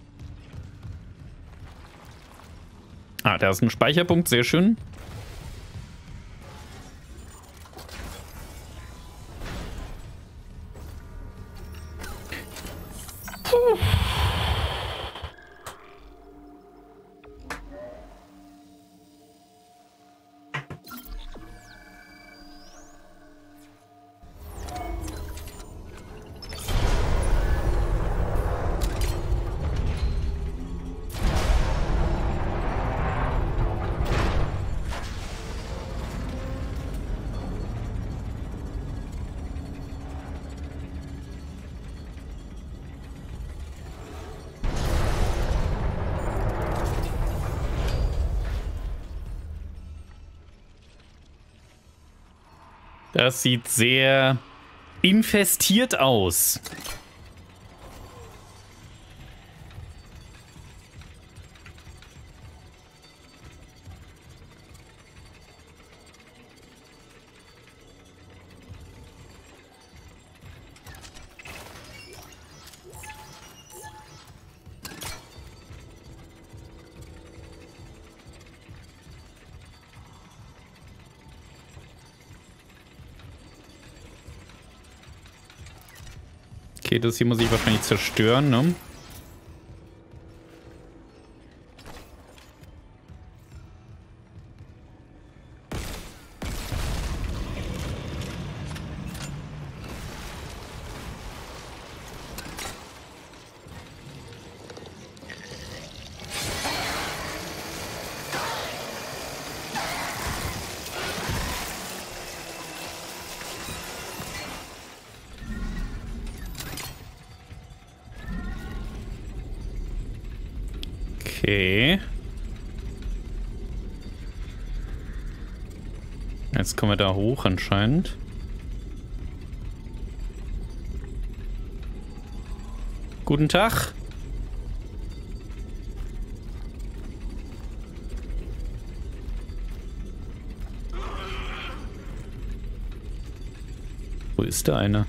Ah, da ist ein Speicherpunkt, sehr schön. Das sieht sehr infestiert aus. Okay, das hier muss ich wahrscheinlich zerstören, ne? Okay. Jetzt kommen wir da hoch anscheinend. Guten Tag. Wo ist da einer?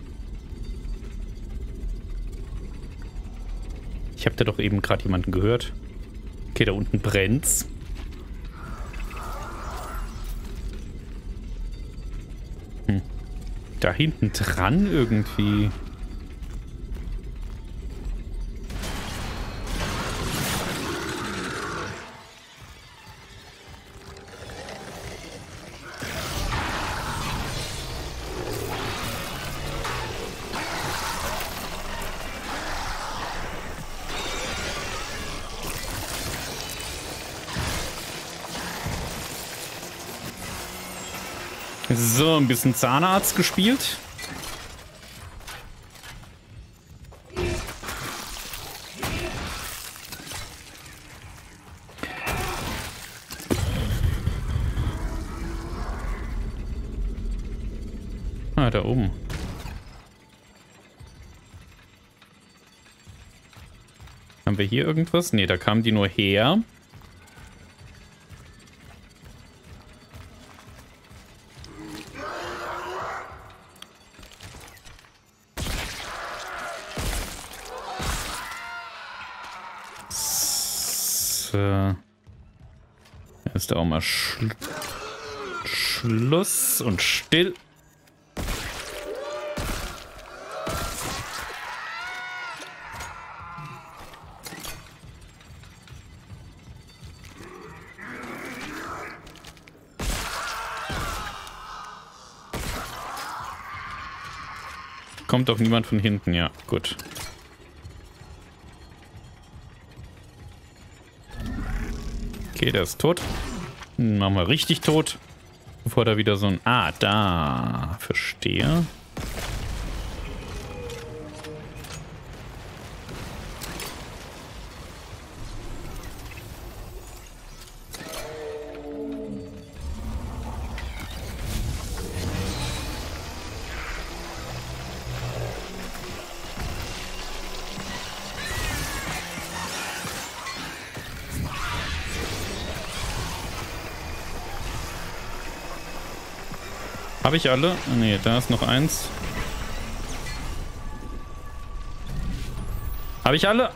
Ich habe da doch eben gerade jemanden gehört. Okay, da unten brennt's. Da hinten dran irgendwie. So, ein bisschen Zahnarzt gespielt. Ah, da oben. Haben wir hier irgendwas? Ne, da kamen die nur her. So. Ist auch mal Schluss und still. Kommt auch niemand von hinten, ja, gut. Okay, der ist tot. Machen wir richtig tot. Bevor da wieder so ein... Ah, da. Verstehe. Habe ich alle? Ne, da ist noch eins. Habe ich alle?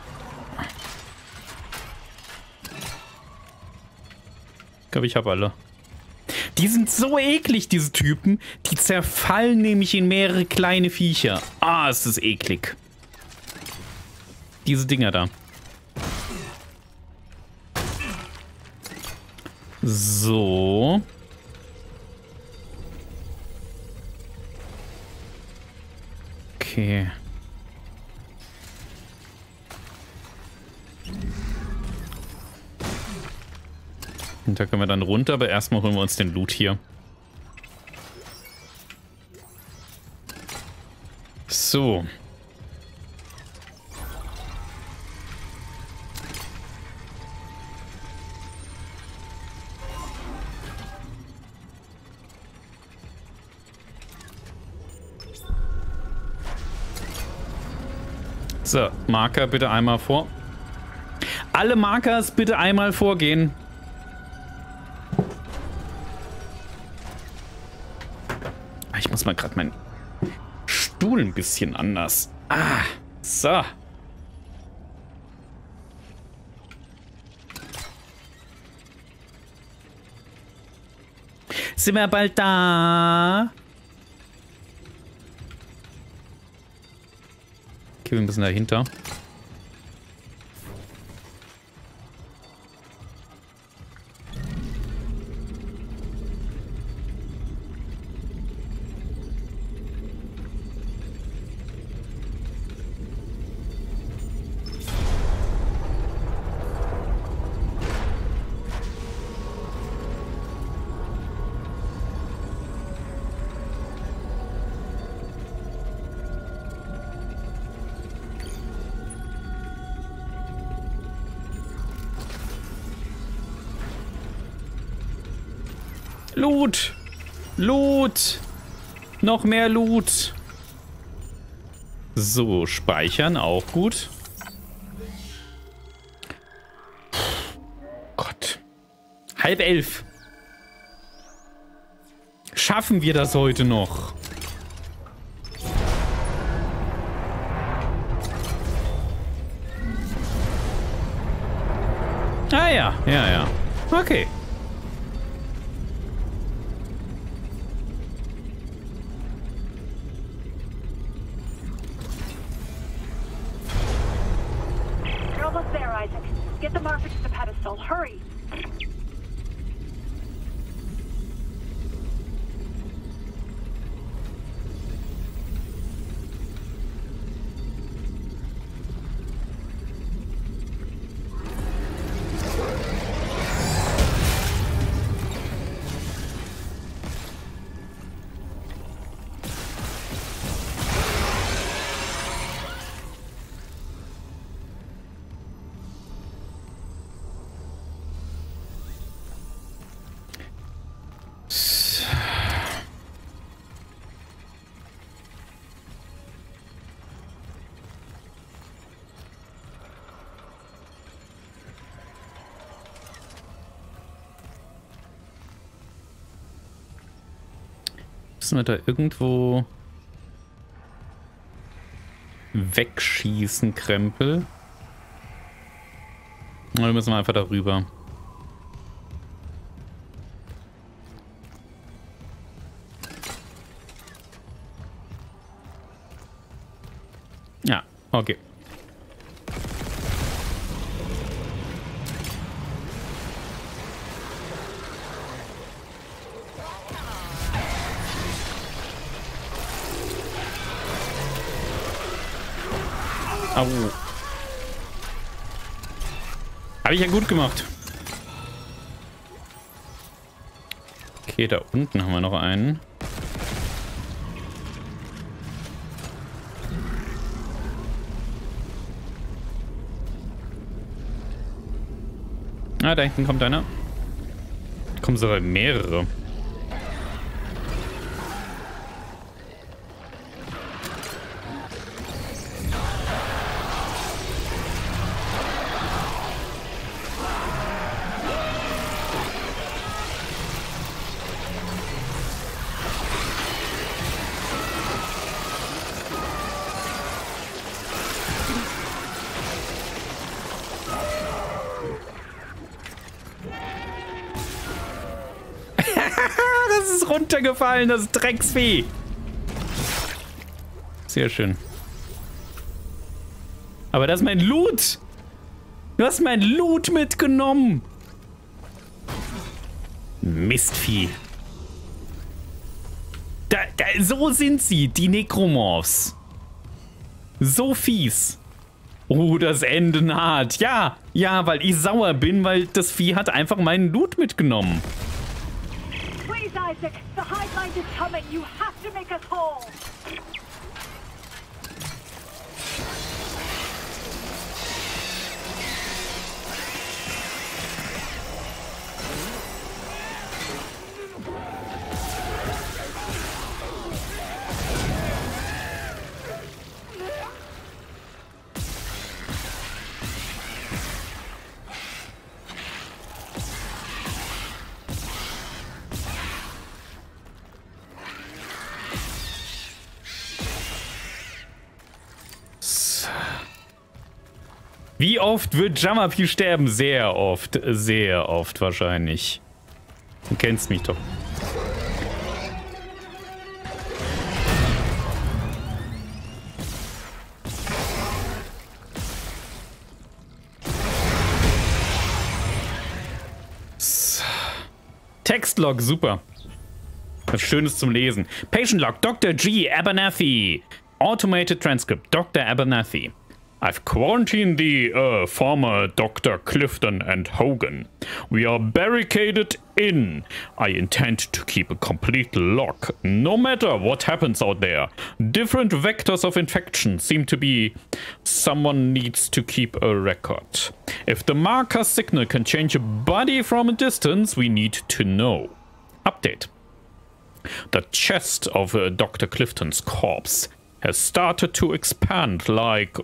Ich glaube, ich habe alle. Die sind so eklig, diese Typen. Die zerfallen nämlich in mehrere kleine Viecher. Ah, ist das eklig. Diese Dinger da. So. Okay. Und da können wir dann runter, aber erstmal holen wir uns den Loot hier. So. So, Marker bitte einmal vor. Alle Markers bitte einmal vorgehen. Ich muss mal gerade meinen Stuhl ein bisschen anders. Ah, so. Sind wir bald da? Wir müssen dahinter. Loot! Loot! Noch mehr Loot! So, speichern, auch gut. Gott. 10:30. Schaffen wir das heute noch? Ah ja, ja, ja. Okay. Get the marker to the pedestal. Hurry! Müssen wir da irgendwo wegschießen, Krempel? Oder müssen wir einfach darüber? Ja, okay. Au. Habe ich ja gut gemacht. Okay, da unten haben wir noch einen. Ah, da hinten kommt einer. Kommen sogar mehrere. Das ist runtergefallen, das Drecksvieh. Sehr schön. Aber das ist mein Loot. Du hast mein Loot mitgenommen. Mistvieh. So sind sie, die Necromorphs. So fies. Oh, das Ende naht. Ja, weil ich sauer bin, weil das Vieh hat einfach meinen Loot mitgenommen. Please, Isaac, the Hive Mind is coming. You have to make us whole. Wie oft wird Jamapi sterben? Sehr oft wahrscheinlich. Du kennst mich doch. Textlog, super. Was Schönes zum Lesen. Patient Log, Dr. G. Abernathy. Automated Transcript, Dr. Abernathy. I've quarantined the former Dr. Clifton and Hogan. We are barricaded in. I intend to keep a complete lock, no matter what happens out there. Different vectors of infection seem to be... Someone needs to keep a record. If the marker signal can change a body from a distance, we need to know. Update. The chest of Dr. Clifton's corpse has started to expand like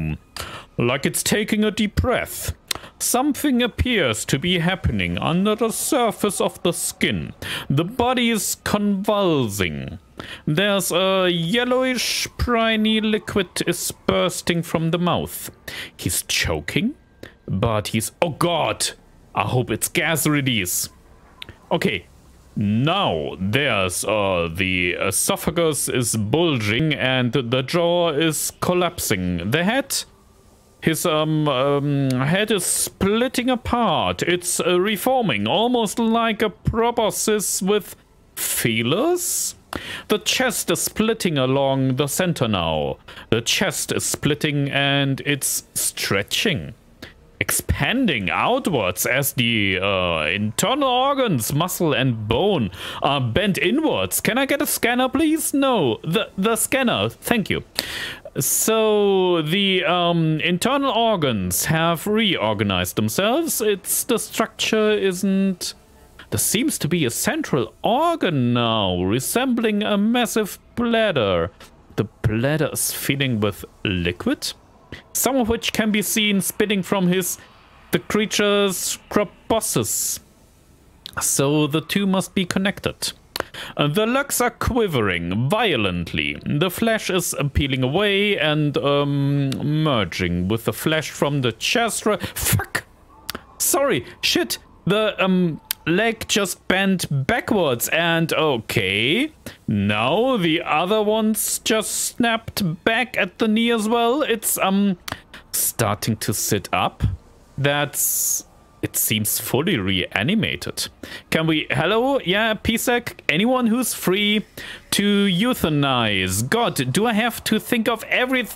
it's taking a deep breath. Something appears to be happening under the surface of the skin. The body is convulsing. There's a yellowish, briny liquid is bursting from the mouth. He's choking, but he's... Oh God! I hope it's gas release. Okay. Now there's the esophagus is bulging and the jaw is collapsing. The head, his head is splitting apart. It's reforming, almost like a proboscis with feelers. The chest is splitting along the center now. The chest is splitting and it's stretching. Expanding outwards as the internal organs, muscle and bone are bent inwards. Can I get a scanner, please? No, the scanner. Thank you. So the internal organs have reorganized themselves. The structure isn't... There seems to be a central organ now, resembling a massive bladder. The bladder is filling with liquid, some of which can be seen spitting from the creature's proboscis. So the two must be connected. The legs are quivering violently. The flesh is peeling away and merging with the flesh from the chest. Fuck! Sorry, shit. The leg just bent backwards and okay. Now the other one's just snapped back at the knee as well. It's starting to sit up. It seems fully reanimated. Can we... Hello? Yeah, Pisek? Anyone who's free to euthanize? God, do I have to think of everything?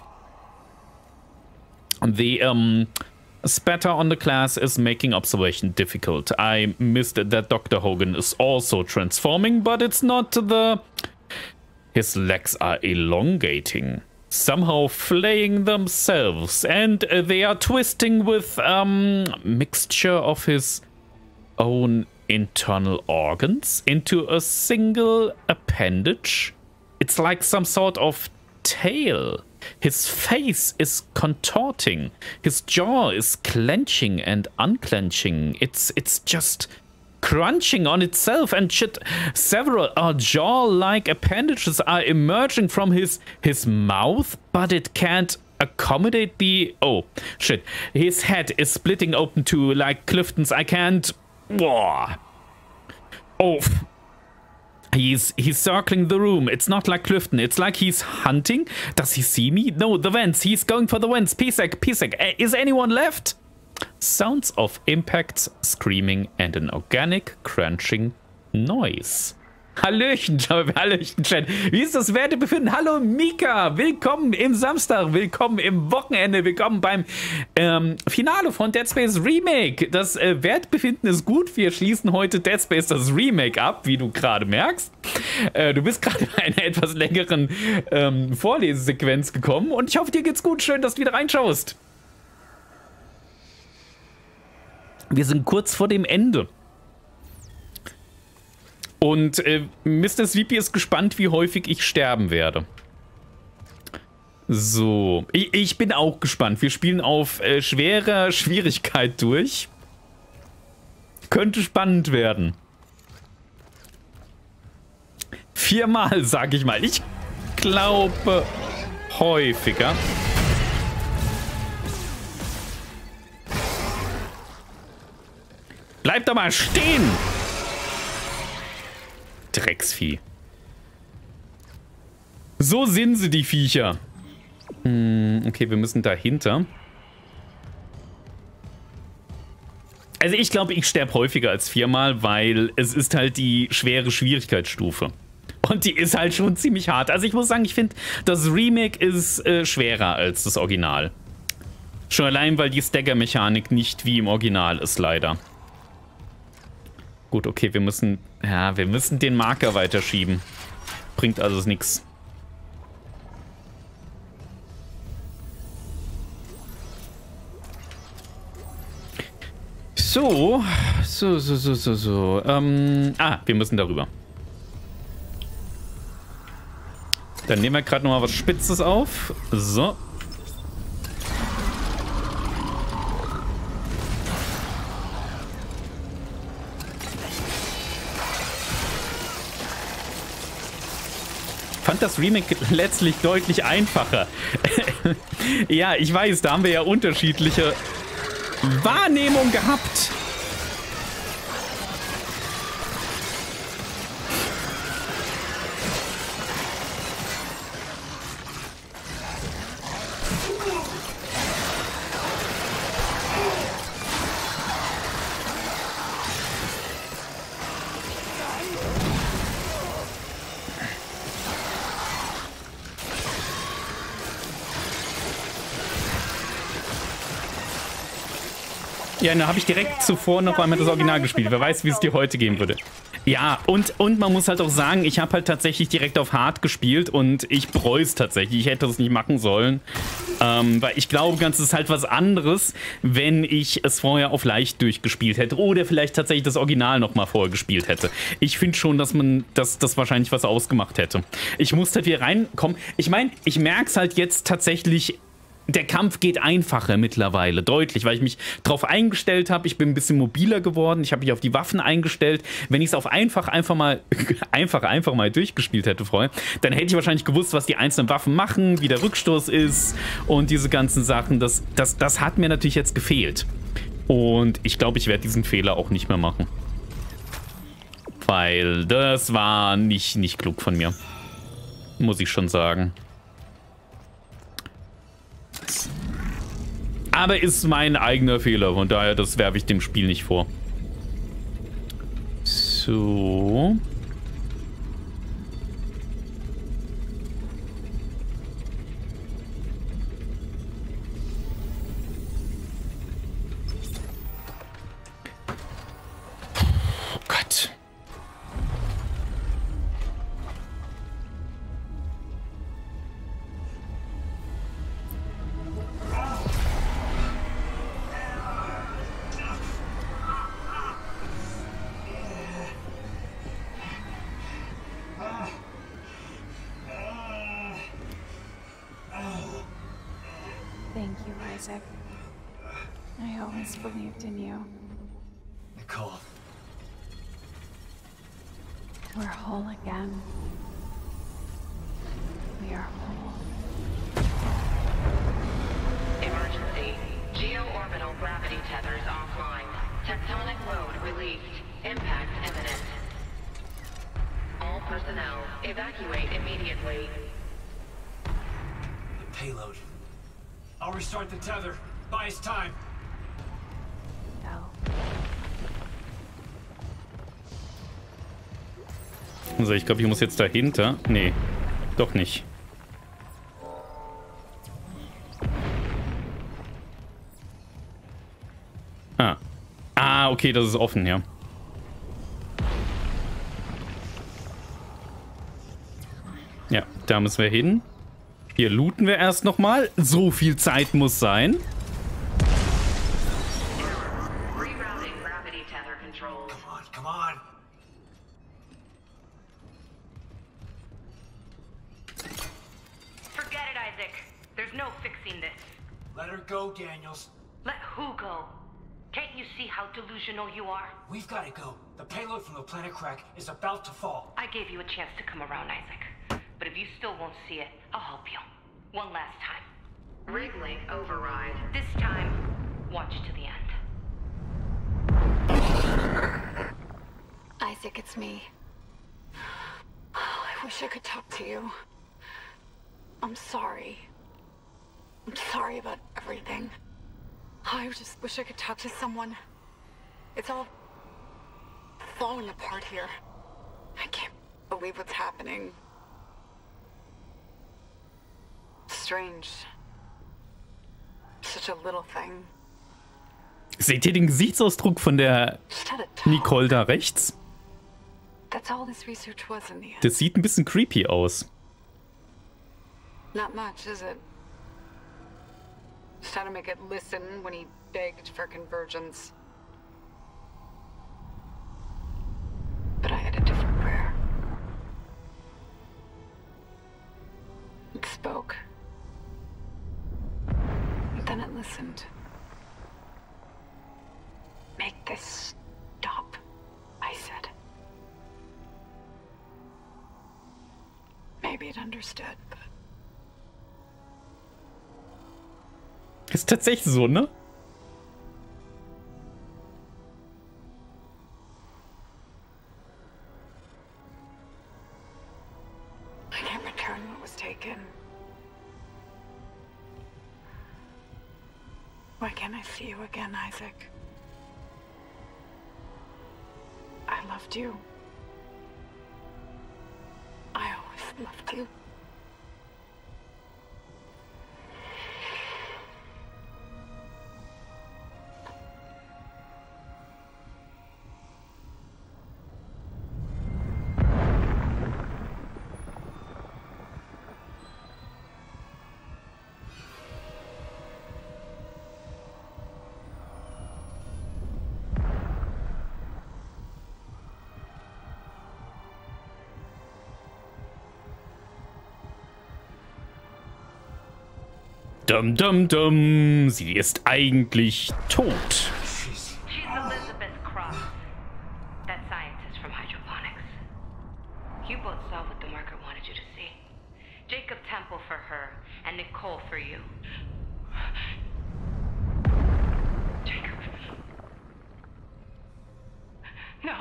The, spatter on the class is making observation difficult. I missed that Dr. Hogan is also transforming, but it's not the... His legs are elongating. Somehow flaying themselves, and they are twisting with mixture of his own internal organs into a single appendage. It's like some sort of tail. His face is contorting. His jaw is clenching and unclenching. It's just crunching on itself and shit. Several jaw-like appendages are emerging from his mouth, but it can't accommodate the... Oh, shit. His head is splitting open to like Clifton's. I can't... Oh. He's circling the room. It's not like Clifton. It's like he's hunting. Does he see me? No, the vents. He's going for the vents. Pisek. Is anyone left? Sounds of impacts, screaming and an organic crunching noise. Hallöchen, Chat. Wie ist das Wertebefinden? Hallo Mika, willkommen im Samstag, willkommen im Wochenende, willkommen beim Finale von Dead Space Remake. Das Wertebefinden ist gut, wir schließen heute Dead Space das Remake ab, wie du gerade merkst. Du bist gerade bei einer etwas längeren Vorlesesequenz gekommen und ich hoffe, dir geht's gut. Schön, dass du wieder reinschaust. Wir sind kurz vor dem Ende. Und Mr. Sleepy ist gespannt, wie häufig ich sterben werde. So, ich bin auch gespannt. Wir spielen auf schwerer Schwierigkeit durch. Könnte spannend werden. 4-mal, sag ich mal. Ich glaube häufiger. Bleib doch mal stehen! Drecksvieh. So sind sie, die Viecher. Okay, wir müssen dahinter. Also ich glaube, ich sterbe häufiger als 4-mal, weil es ist halt die schwere Schwierigkeitsstufe. Und die ist halt schon ziemlich hart. Also ich muss sagen, ich finde, das Remake ist schwerer als das Original. Schon allein, weil die Stagger-Mechanik nicht wie im Original ist, leider. Gut, okay, wir müssen den Marker weiterschieben. Bringt also nichts. So. Wir müssen darüber. Dann nehmen wir gerade noch mal was Spitzes auf. So. Fand das Remake letztlich deutlich einfacher. Ja, ich weiß, da haben wir ja unterschiedliche Wahrnehmungen gehabt. Ja, da habe ich direkt zuvor noch einmal das Original gespielt. Wer weiß, wie es dir heute gehen würde. Ja, und man muss halt auch sagen, ich habe halt tatsächlich direkt auf Hard gespielt und ich bereue es tatsächlich. Ich hätte es nicht machen sollen. Weil ich glaube, ganz ist halt was anderes, wenn ich es vorher auf leicht durchgespielt hätte oder vielleicht tatsächlich das Original nochmal vorher gespielt hätte. Ich finde schon, dass das wahrscheinlich was ausgemacht hätte. Ich musste halt wieder reinkommen. Ich meine, ich merke es halt jetzt tatsächlich der Kampf geht einfacher mittlerweile, deutlich, weil ich mich drauf eingestellt habe. Ich bin ein bisschen mobiler geworden. Ich habe mich auf die Waffen eingestellt. Wenn ich es auf einfach mal durchgespielt hätte vorher, dann hätte ich wahrscheinlich gewusst, was die einzelnen Waffen machen, wie der Rückstoß ist und diese ganzen Sachen. Das hat mir natürlich jetzt gefehlt. Und ich glaube, ich werde diesen Fehler auch nicht mehr machen. Weil das war nicht klug von mir. Muss ich schon sagen. Aber ist mein eigener Fehler, von daher, das werfe ich dem Spiel nicht vor. So. Oh Gott. Thank you, Isaac. I always believed in you. Nicole. We're whole again. We are whole. Emergency. Geo-orbital gravity tethers offline. Tectonic load released. Impact imminent. All personnel, evacuate immediately. The payload. I'll restart the tether. Buy us time. No. Also ich glaube, ich muss jetzt dahinter. Nee, doch nicht. Ah, okay, das ist offen, ja. Ja, da müssen wir hin. Hier looten wir erst nochmal. So viel Zeit muss sein. Rerouting gravity tether controls. Come on. Forget it, Isaac. There's no fixing this. Let her go, Daniels. Let who go? Can't you see how delusional you are? We've got to go. The payload from the planet Crack is about to fall. I gave you a chance to come around, Isaac. But if you still won't see it, I'll help you. One last time. Rig link override. This time, watch to the end. Isaac, it's me. I wish I could talk to you. I'm sorry. I'm sorry about everything. I just wish I could talk to someone. It's all falling apart here. I can't believe what's happening. Strange. Such a little thing. Seht ihr den Gesichtsausdruck von der Just had a talk. Nicole da rechts? That's all this research was in the end. Das sieht ein bisschen creepy aus. Not much, is it? Just had to make it listen when he begged for convergence. But I had a different prayer. It spoke. But then it listened. Make this stop, I said. Maybe it understood, but Ist tatsächlich so, ne? I can't return what was taken. Why can't I see you again, Isaac? I loved you. I always loved you. Dum, dum, dum. Sie ist eigentlich tot. She's Elizabeth Cross, that scientist from hydroponics. You both saw what the marker wanted you to see. Jacob Temple for her, and Nicole for you. Jacob. No.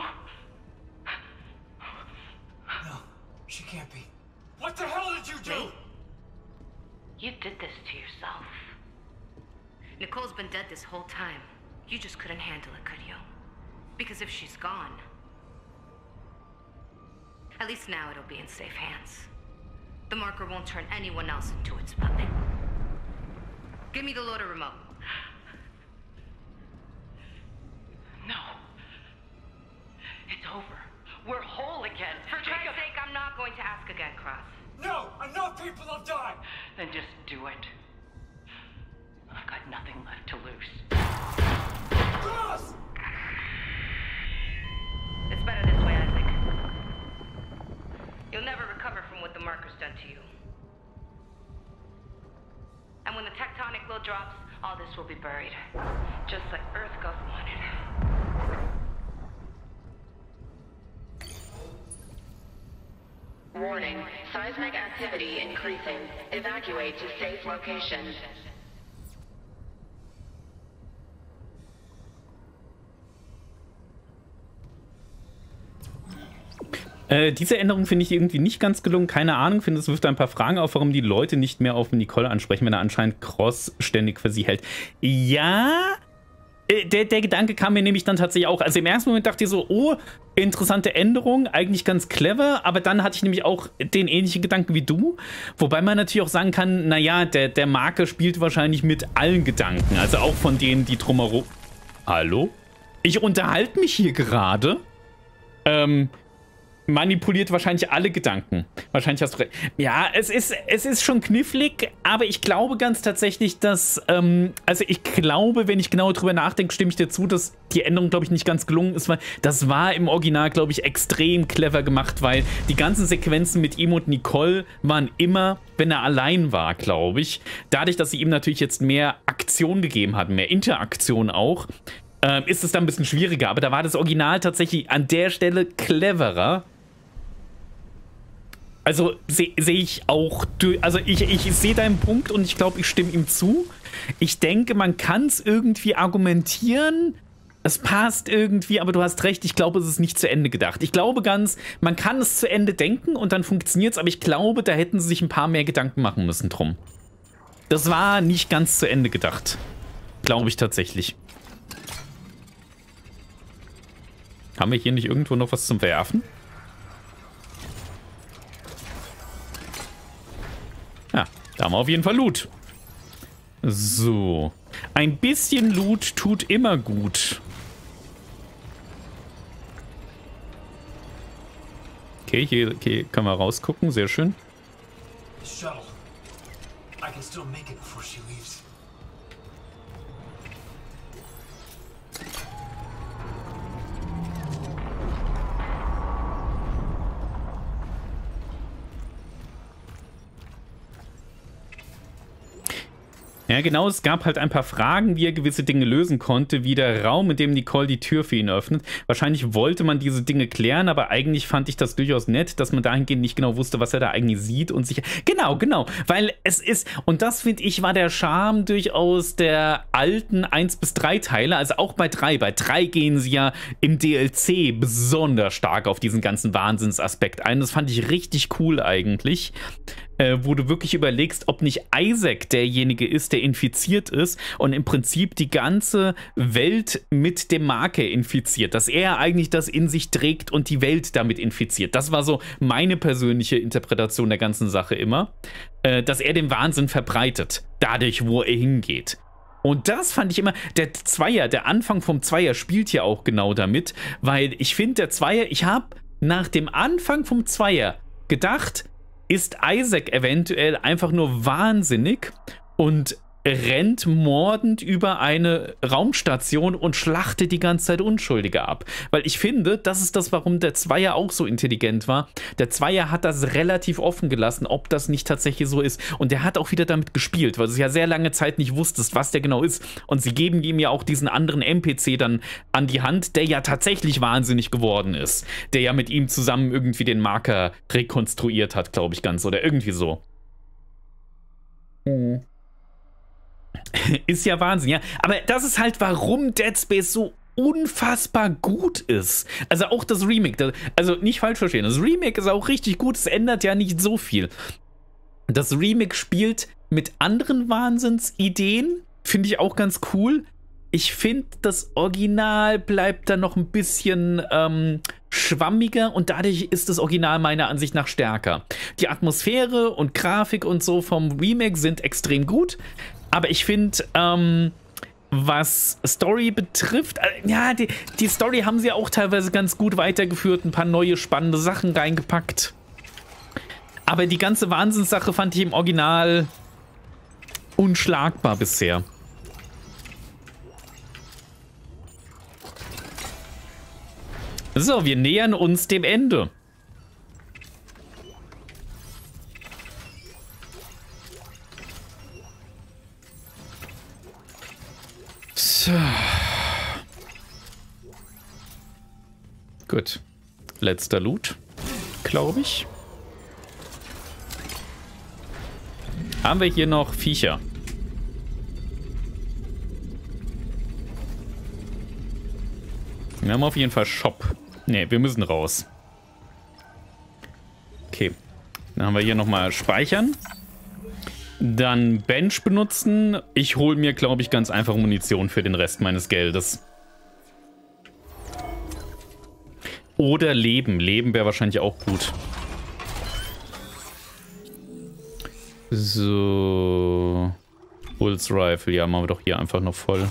No, she can't be. What the hell did you do? You did this to yourself. Nicole's been dead this whole time. You just couldn't handle it, could you? Because if she's gone, at least now it'll be in safe hands. The marker won't turn anyone else into its puppet. Give me the loader remote. No. It's over. We're whole again. For Christ's sake, I'm not going to ask again, Cross. No! Enough people have died! Then just do it. I've got nothing left to lose. Cross! It's better this way, Isaac. You'll never recover from what the marker's done to you. And when the tectonic load drops, all this will be buried. Just like Earth Gov wanted. Warning, seismic activity increasing. Evacuate to safe location. Diese Änderung finde ich irgendwie nicht ganz gelungen. Keine Ahnung, finde es wirft ein paar Fragen auf, warum die Leute nicht mehr auf Nicole ansprechen, wenn er anscheinend Cross ständig für sie hält. Ja, der Gedanke kam mir nämlich dann tatsächlich auch. Also im ersten Moment dachte ich so, oh, interessante Änderung, eigentlich ganz clever. Aber dann hatte ich nämlich auch den ähnlichen Gedanken wie du. Wobei man natürlich auch sagen kann, naja, der Marker spielt wahrscheinlich mit allen Gedanken. Also auch von denen, die drumherum... Hallo? Ich unterhalte mich hier gerade. Manipuliert wahrscheinlich alle Gedanken. Wahrscheinlich hast du recht. Ja, es ist schon knifflig, aber ich glaube ganz tatsächlich, dass, also ich glaube, wenn ich genau drüber nachdenke, stimme ich dir zu, dass die Änderung, glaube ich, nicht ganz gelungen ist, weil das war im Original, glaube ich, extrem clever gemacht, weil die ganzen Sequenzen mit ihm und Nicole waren immer, wenn er allein war, glaube ich. Dadurch, dass sie ihm natürlich jetzt mehr Aktion gegeben hat, mehr Interaktion auch, ist es dann ein bisschen schwieriger. Aber da war das Original tatsächlich an der Stelle cleverer. Also sehe ich auch, also ich sehe deinen Punkt und ich glaube, ich stimme ihm zu. Ich denke, man kann es irgendwie argumentieren. Es passt irgendwie, aber du hast recht, ich glaube, es ist nicht zu Ende gedacht. Ich glaube ganz, man kann es zu Ende denken und dann funktioniert es, aber ich glaube, da hätten sie sich ein paar mehr Gedanken machen müssen drum. Das war nicht ganz zu Ende gedacht. Glaube ich tatsächlich. Haben wir hier nicht irgendwo noch was zum Werfen? Ja, da haben wir auf jeden Fall Loot. So. Ein bisschen Loot tut immer gut. Okay, hier können wir rausgucken. Sehr schön. Shuttle. I can still make it before she leaves. Ja, genau, es gab halt ein paar Fragen, wie er gewisse Dinge lösen konnte, wie der Raum, in dem Nicole die Tür für ihn öffnet. Wahrscheinlich wollte man diese Dinge klären, aber eigentlich fand ich das durchaus nett, dass man dahingehend nicht genau wusste, was er da eigentlich sieht und sich... Genau, weil es ist, und das finde ich, war der Charme durchaus der alten 1-3 Teile, also auch bei 3. Bei 3 gehen sie ja im DLC besonders stark auf diesen ganzen Wahnsinnsaspekt ein. Das fand ich richtig cool eigentlich. Wo du wirklich überlegst, ob nicht Isaac derjenige ist, der infiziert ist und im Prinzip die ganze Welt mit dem Marker infiziert, dass er eigentlich das in sich trägt und die Welt damit infiziert. Das war so meine persönliche Interpretation der ganzen Sache immer, dass er den Wahnsinn verbreitet, dadurch, wo er hingeht. Und das fand ich immer, der Anfang vom Zweier spielt hier auch genau damit, weil ich finde, der Zweier, ich habe nach dem Anfang vom Zweier gedacht, ist Isaac eventuell einfach nur wahnsinnig und rennt mordend über eine Raumstation und schlachtet die ganze Zeit Unschuldige ab. Weil ich finde, das ist das, warum der Zweier auch so intelligent war. Der Zweier hat das relativ offen gelassen, ob das nicht tatsächlich so ist. Und der hat auch wieder damit gespielt, weil du ja sehr lange Zeit nicht wusstest, was der genau ist. Und sie geben ihm ja auch diesen anderen NPC dann an die Hand, der ja tatsächlich wahnsinnig geworden ist. Der ja mit ihm zusammen irgendwie den Marker rekonstruiert hat, glaube ich ganz. Oder irgendwie so. Ist ja Wahnsinn, ja. Aber das ist halt, warum Dead Space so unfassbar gut ist. Also auch das Remake, also nicht falsch verstehen, das Remake ist auch richtig gut, es ändert ja nicht so viel. Das Remake spielt mit anderen Wahnsinnsideen, finde ich auch ganz cool. Ich finde, das Original bleibt dann noch ein bisschen schwammiger und dadurch ist das Original meiner Ansicht nach stärker. Die Atmosphäre und Grafik und so vom Remake sind extrem gut, aber ich finde, was Story betrifft, ja, die Story haben sie auch teilweise ganz gut weitergeführt, ein paar neue spannende Sachen reingepackt. Aber die ganze Wahnsinnssache fand ich im Original unschlagbar bisher. So, wir nähern uns dem Ende. So. Gut. Letzter Loot, glaube ich. Haben wir hier noch Viecher? Wir haben auf jeden Fall Shop. Ne, wir müssen raus. Okay. Dann haben wir hier nochmal Speichern. Dann Bench benutzen. Ich hole mir, glaube ich, ganz einfach Munition für den Rest meines Geldes. Oder Leben. Leben wäre wahrscheinlich auch gut. So. Pulse Rifle. Ja, machen wir doch hier einfach noch voll.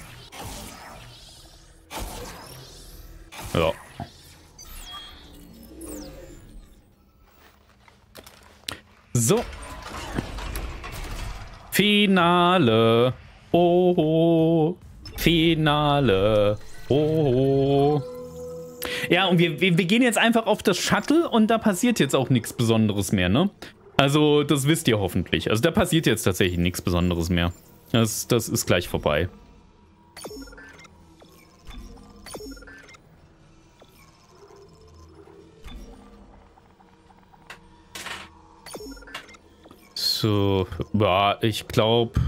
Ja. So. Finale. Oh. Finale. Oh. Ja, und wir gehen jetzt einfach auf das Shuttle und da passiert jetzt auch nichts Besonderes mehr, ne? Also, das wisst ihr hoffentlich. Also, da passiert jetzt tatsächlich nichts Besonderes mehr. Das ist gleich vorbei. So, ja, ich glaube...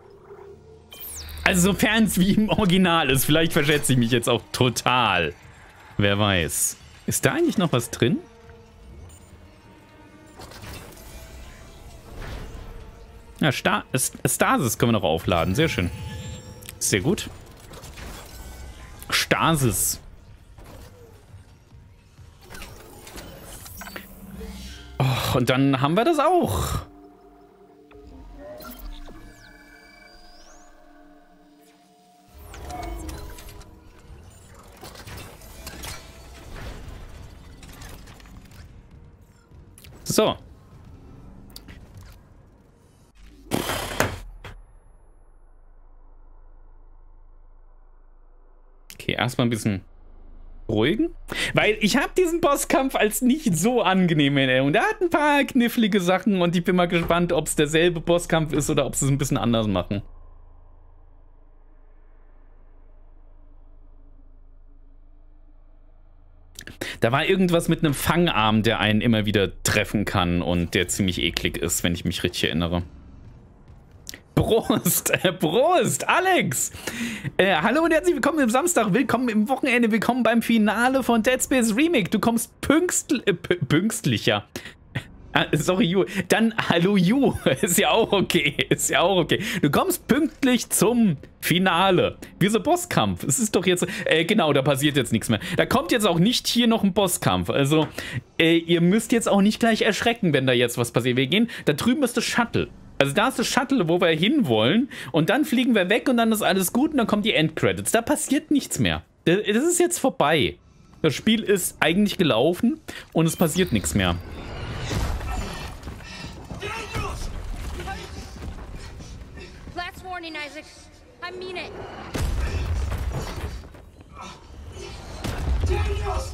Also sofern es wie im Original ist. Vielleicht verschätze ich mich jetzt auch total. Wer weiß. Ist da eigentlich noch was drin? Ja, Stasis können wir noch aufladen. Sehr schön. Sehr gut. Stasis. Oh, und dann haben wir das auch. So. Okay, erstmal ein bisschen beruhigen. Weil ich habe diesen Bosskampf als nicht so angenehm in Erinnerung. Der hat ein paar knifflige Sachen und ich bin mal gespannt, ob es derselbe Bosskampf ist oder ob sie es ein bisschen anders machen. Da war irgendwas mit einem Fangarm, der einen immer wieder treffen kann und der ziemlich eklig ist, wenn ich mich richtig erinnere. Prost! Prost, Alex! Hallo und herzlich willkommen im Samstag, willkommen im Wochenende, willkommen beim Finale von Dead Space Remake. Du kommst pünktlicher. Sorry, Ju. Dann, hallo, Ju. Ist ja auch okay. Ist ja auch okay. Du kommst pünktlich zum Finale. Wie so Bosskampf. Es ist doch jetzt... genau, da passiert jetzt nichts mehr. Da kommt jetzt auch nicht hier noch ein Bosskampf. Also, ihr müsst jetzt auch nicht gleich erschrecken, wenn da jetzt was passiert. Wir gehen... Da drüben ist das Shuttle. Also da ist das Shuttle, wo wir hinwollen. Und dann fliegen wir weg und dann ist alles gut und dann kommen die Endcredits. Da passiert nichts mehr. Das ist jetzt vorbei. Das Spiel ist eigentlich gelaufen und es passiert nichts mehr. last warning, Isaac. I mean it. Daniels!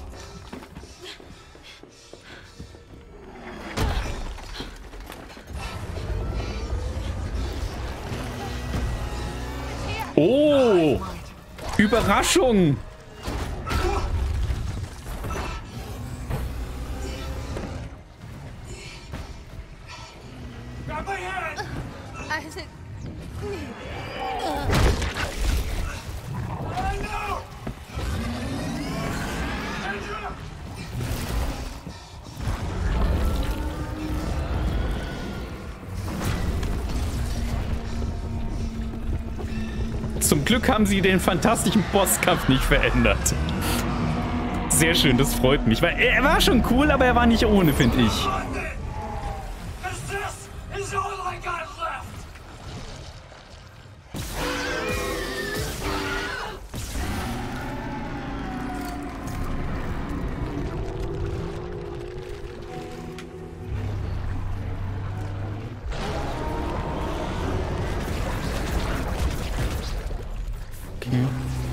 Oh! Überraschung! Grab my hand! Isaac. Oh, no! Andrew! Zum Glück haben sie den fantastischen Bosskampf nicht verändert. Sehr schön, das freut mich. Weil er war schon cool, aber er war nicht ohne, finde ich. Is all I got left! Okay.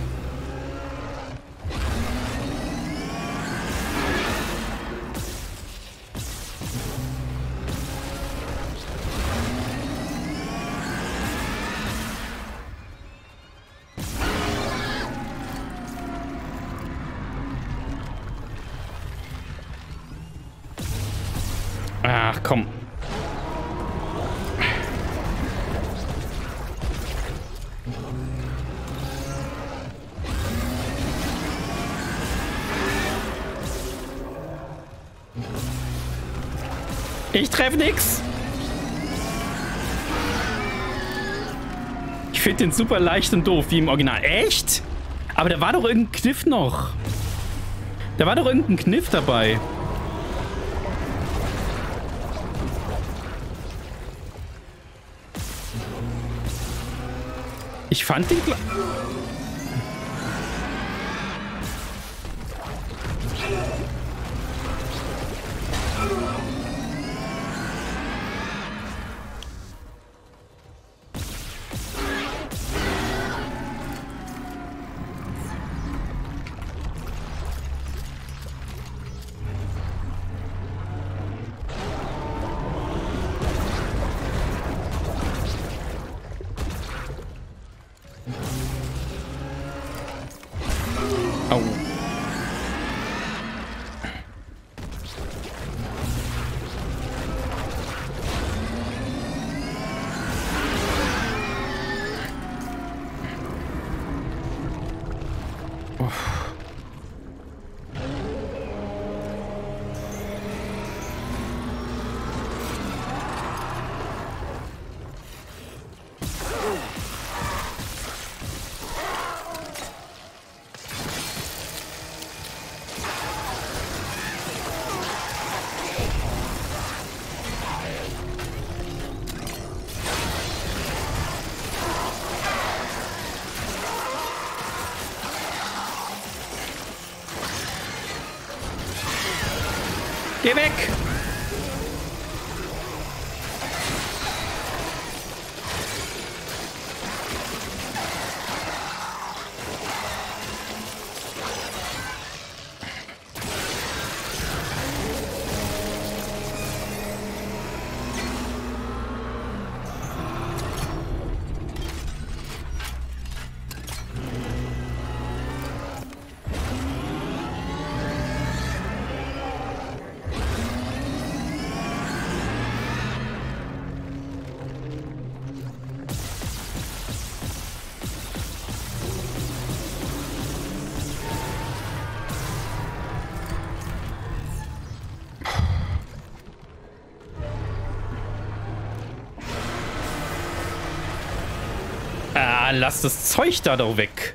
Ach, komm. Ich treffe nix. Ich finde den super leicht und doof, wie im Original. Echt? Aber da war doch irgendein Kniff noch. Da war doch irgendein Kniff dabei. Ich fand den... Au. Geh weg! Ah, lass das Zeug da doch weg.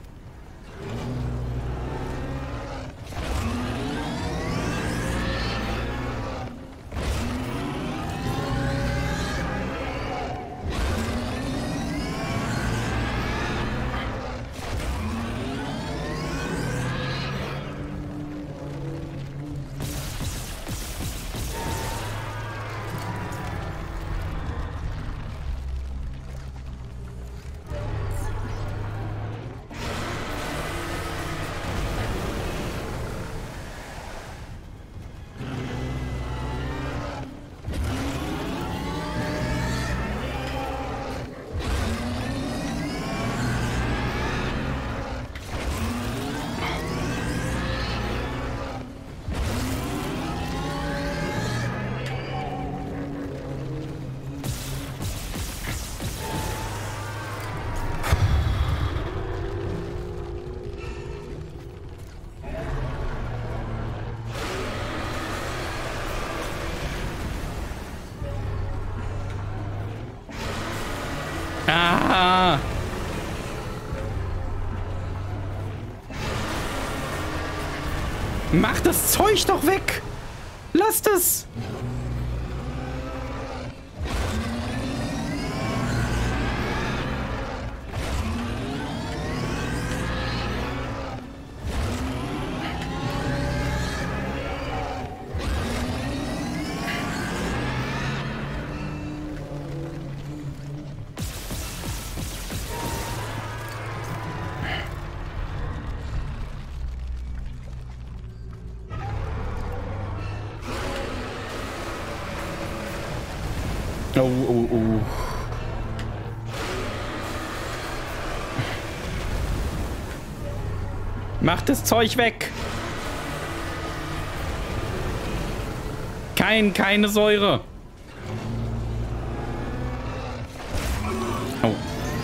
Ah! Mach das Zeug doch weg! Lasst es! Oh. Mach das Zeug weg. Keine Säure. Oh.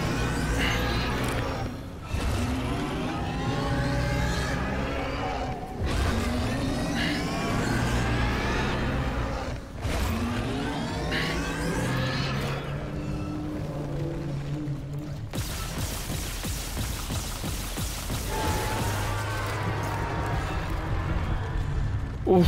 Uff.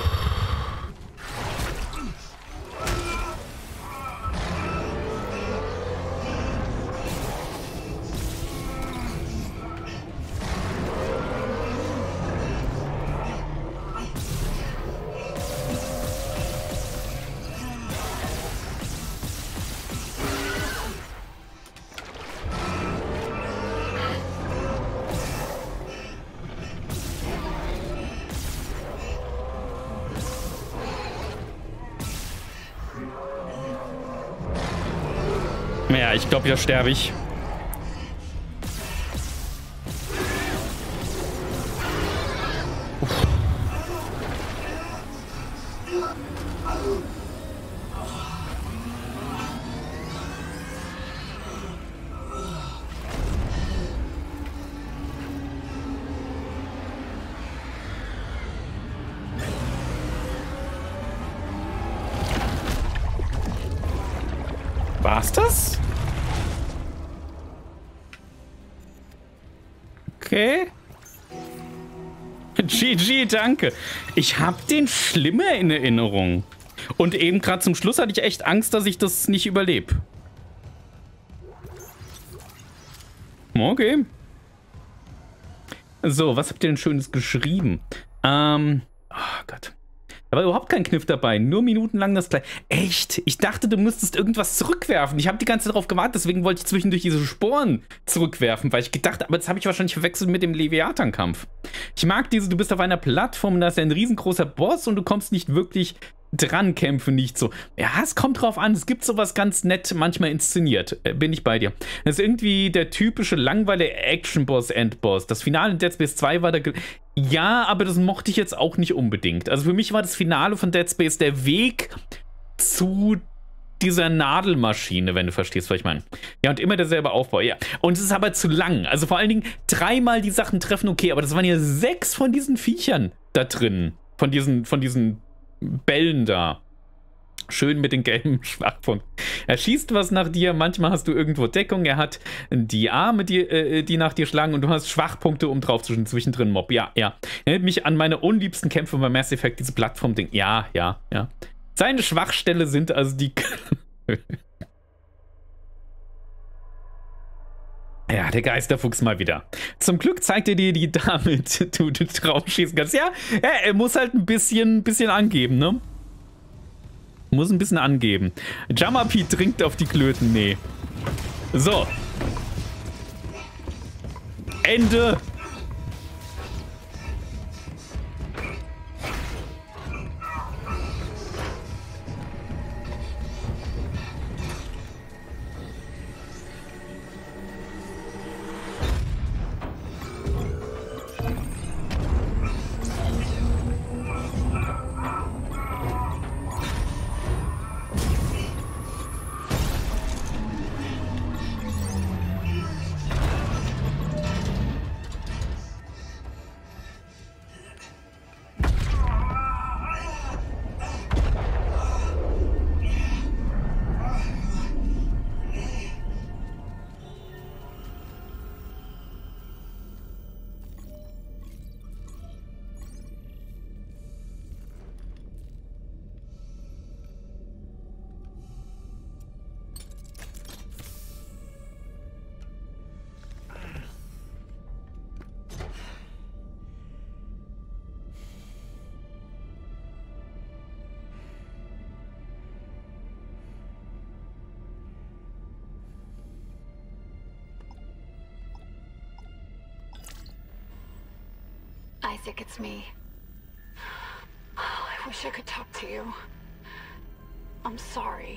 Ja, ich glaube, hier sterbe ich. War's das? Okay. GG, danke. Ich habe den schlimmer in Erinnerung. Und eben gerade zum Schluss hatte ich echt Angst, dass ich das nicht überlebe. Okay. So, was habt ihr denn Schönes geschrieben? Oh Gott. Da war überhaupt kein Kniff dabei. Nur minutenlang das gleiche. Echt? Ich dachte, du müsstest irgendwas zurückwerfen. Ich habe die ganze Zeit darauf gewartet, deswegen wollte ich zwischendurch diese Sporen zurückwerfen, weil ich gedacht habe, aber das habe ich wahrscheinlich verwechselt mit dem Leviathan-Kampf. Ich mag diese, du bist auf einer Plattform und da ist ein riesengroßer Boss und du kommst nicht wirklich dran, Kämpfe nicht so. Ja, es kommt drauf an. Es gibt sowas ganz nett, manchmal inszeniert. Bin ich bei dir. Das ist irgendwie der typische langweilige Action-Boss, Endboss. Das Finale in Dead Space 2 war der... Ja, aber das mochte ich jetzt auch nicht unbedingt. Also für mich war das Finale von Dead Space der Weg zu dieser Nadelmaschine, wenn du verstehst, was ich meine. Ja, und immer derselbe Aufbau, ja. Und es ist aber zu lang. Also vor allen Dingen 3-mal die Sachen treffen, okay, aber das waren ja 6 von diesen Viechern da drin. Von diesen Bällen da. Schön mit den gelben Schwachpunkten. Er schießt was nach dir, manchmal hast du irgendwo Deckung, er hat die Arme, die nach dir schlagen und du hast Schwachpunkte, um drauf zu stehen, zwischendrin Mob. Ja. Erinnert mich an meine unliebsten Kämpfe bei Mass Effect, diese Plattform-Ding. Ja. Seine Schwachstelle sind also die... Ja, der Geisterfuchs mal wieder. Zum Glück zeigt er dir die damit du drauf schießen kannst. Ja, er muss halt ein bisschen angeben, ne? Muss ein bisschen angeben. Jamapi trinkt auf die Klöten. Nee. So. Ende. Isaac, it's me. Oh, I wish I could talk to you. I'm sorry.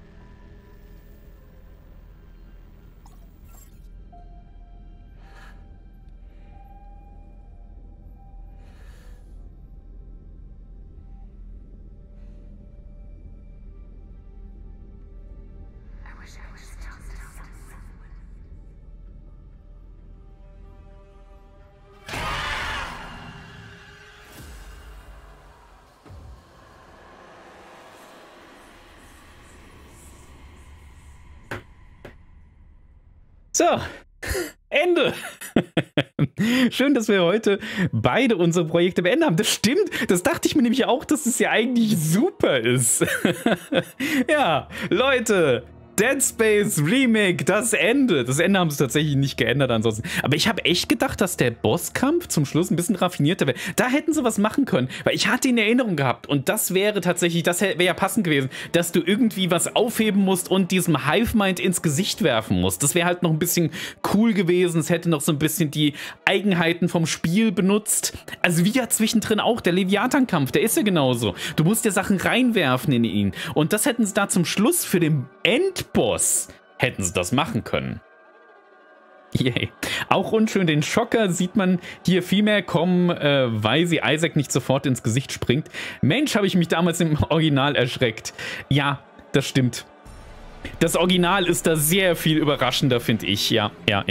So, Ende. Schön, dass wir heute beide unsere Projekte beendet haben. Das stimmt, das dachte ich mir nämlich auch, dass es ja eigentlich super ist. Ja, Leute, Dead Space Remake, das Ende. Das Ende haben sie tatsächlich nicht geändert ansonsten. Aber ich habe echt gedacht, dass der Bosskampf zum Schluss ein bisschen raffinierter wäre. Da hätten sie was machen können, weil ich hatte in Erinnerung gehabt und das wäre tatsächlich, das wäre ja passend gewesen, dass du irgendwie was aufheben musst und diesem Hive-Mind ins Gesicht werfen musst. Das wäre halt noch ein bisschen cool gewesen. Es hätte noch so ein bisschen die Eigenheiten vom Spiel benutzt. Also wie ja zwischendrin auch der Leviathan-Kampf, der ist ja genauso. Du musst dir Sachen reinwerfen in ihn. Und das hätten sie da zum Schluss für den Endboss hätten sie das machen können. Yay. Auch unschön, den Schocker sieht man hier viel mehr kommen, weil sie Isaac nicht sofort ins Gesicht springt. Mensch, habe ich mich damals im Original erschreckt. Ja, das stimmt. Das Original ist da sehr viel überraschender, finde ich. Ja.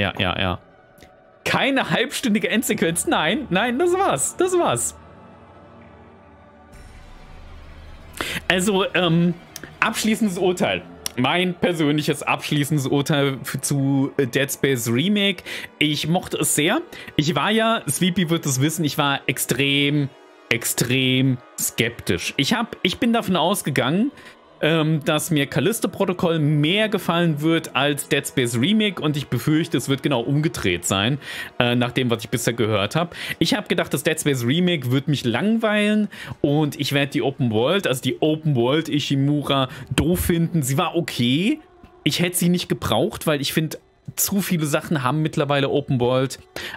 Keine halbstündige Endsequenz. Nein, das war's. Also, abschließendes Urteil. Mein persönliches abschließendes Urteil zu Dead Space Remake. Ich mochte es sehr. Ich war ja, Sleepy wird es wissen, ich war extrem skeptisch. Ich bin davon ausgegangen, dass mir Callisto-Protokoll mehr gefallen wird als Dead Space Remake und ich befürchte, es wird genau umgedreht sein, nach dem, was ich bisher gehört habe. Ich habe gedacht, das Dead Space Remake wird mich langweilen und ich werde die Open World Ishimura doof finden. Sie war okay. Ich hätte sie nicht gebraucht, weil ich finde, zu viele Sachen haben mittlerweile Open World.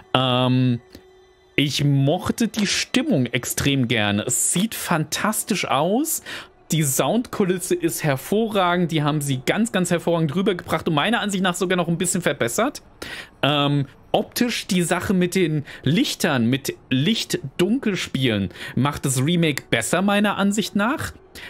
Ich mochte die Stimmung extrem gerne. Es sieht fantastisch aus. Die Soundkulisse ist hervorragend, die haben sie ganz hervorragend rübergebracht und meiner Ansicht nach sogar noch ein bisschen verbessert. Optisch die Sache mit den Lichtern, mit Licht-Dunkel-Spielen macht das Remake besser, meiner Ansicht nach.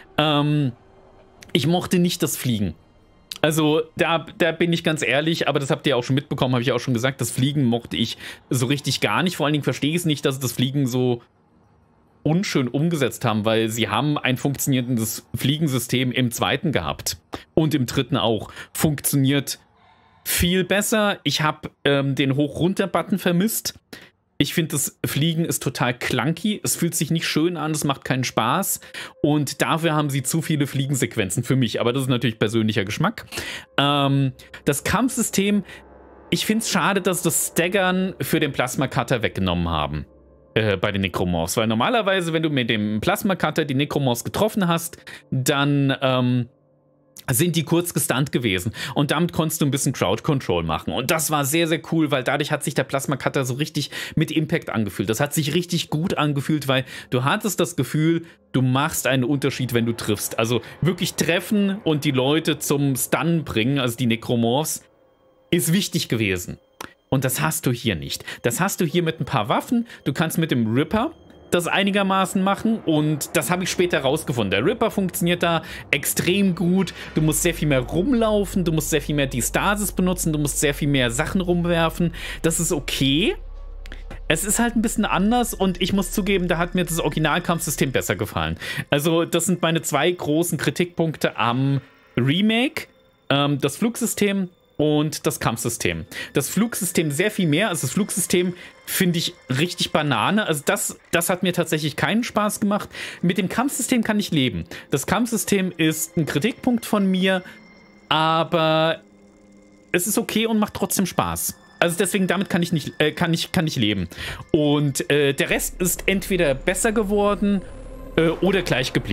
Ich mochte nicht das Fliegen. Also da bin ich ganz ehrlich, aber das habt ihr auch schon mitbekommen, habe ich auch schon gesagt, das Fliegen mochte ich so richtig gar nicht. Vor allen Dingen verstehe ich es nicht, dass das Fliegen so unschön umgesetzt haben, weil sie haben ein funktionierendes Fliegensystem im zweiten gehabt und im dritten auch. Funktioniert viel besser. Ich habe den Hoch-Runter-Button vermisst. Ich finde, das Fliegen ist total clunky. Es fühlt sich nicht schön an, es macht keinen Spaß und dafür haben sie zu viele Fliegensequenzen für mich, aber das ist natürlich persönlicher Geschmack. Das Kampfsystem, ich finde es schade, dass das Staggern für den Plasma-Cutter weggenommen haben. Bei den Necromorphs, weil normalerweise, wenn du mit dem Plasma-Cutter die Necromorphs getroffen hast, dann sind die kurz gestunt gewesen und damit konntest du ein bisschen Crowd-Control machen und das war sehr cool, weil dadurch hat sich der Plasma-Cutter so richtig mit Impact angefühlt. Das hat sich richtig gut angefühlt, weil du hattest das Gefühl, du machst einen Unterschied, wenn du triffst. Also wirklich treffen und die Leute zum Stun bringen, also die Necromorphs, ist wichtig gewesen. Und das hast du hier nicht. Das hast du hier mit ein paar Waffen. Du kannst mit dem Ripper das einigermaßen machen und das habe ich später rausgefunden. Der Ripper funktioniert da extrem gut. Du musst sehr viel mehr rumlaufen, du musst sehr viel mehr die Stasis benutzen, du musst sehr viel mehr Sachen rumwerfen. Das ist okay. Es ist halt ein bisschen anders und ich muss zugeben, da hat mir das Originalkampfsystem besser gefallen. Also das sind meine zwei großen Kritikpunkte am Remake. Das Flugsystem und das Kampfsystem. Das Flugsystem sehr viel mehr. Also das Flugsystem finde ich richtig Banane. Also das hat mir tatsächlich keinen Spaß gemacht. Mit dem Kampfsystem kann ich leben. Das Kampfsystem ist ein Kritikpunkt von mir, aber es ist okay und macht trotzdem Spaß. Also deswegen, damit kann ich leben. Und der Rest ist entweder besser geworden oder gleich geblieben.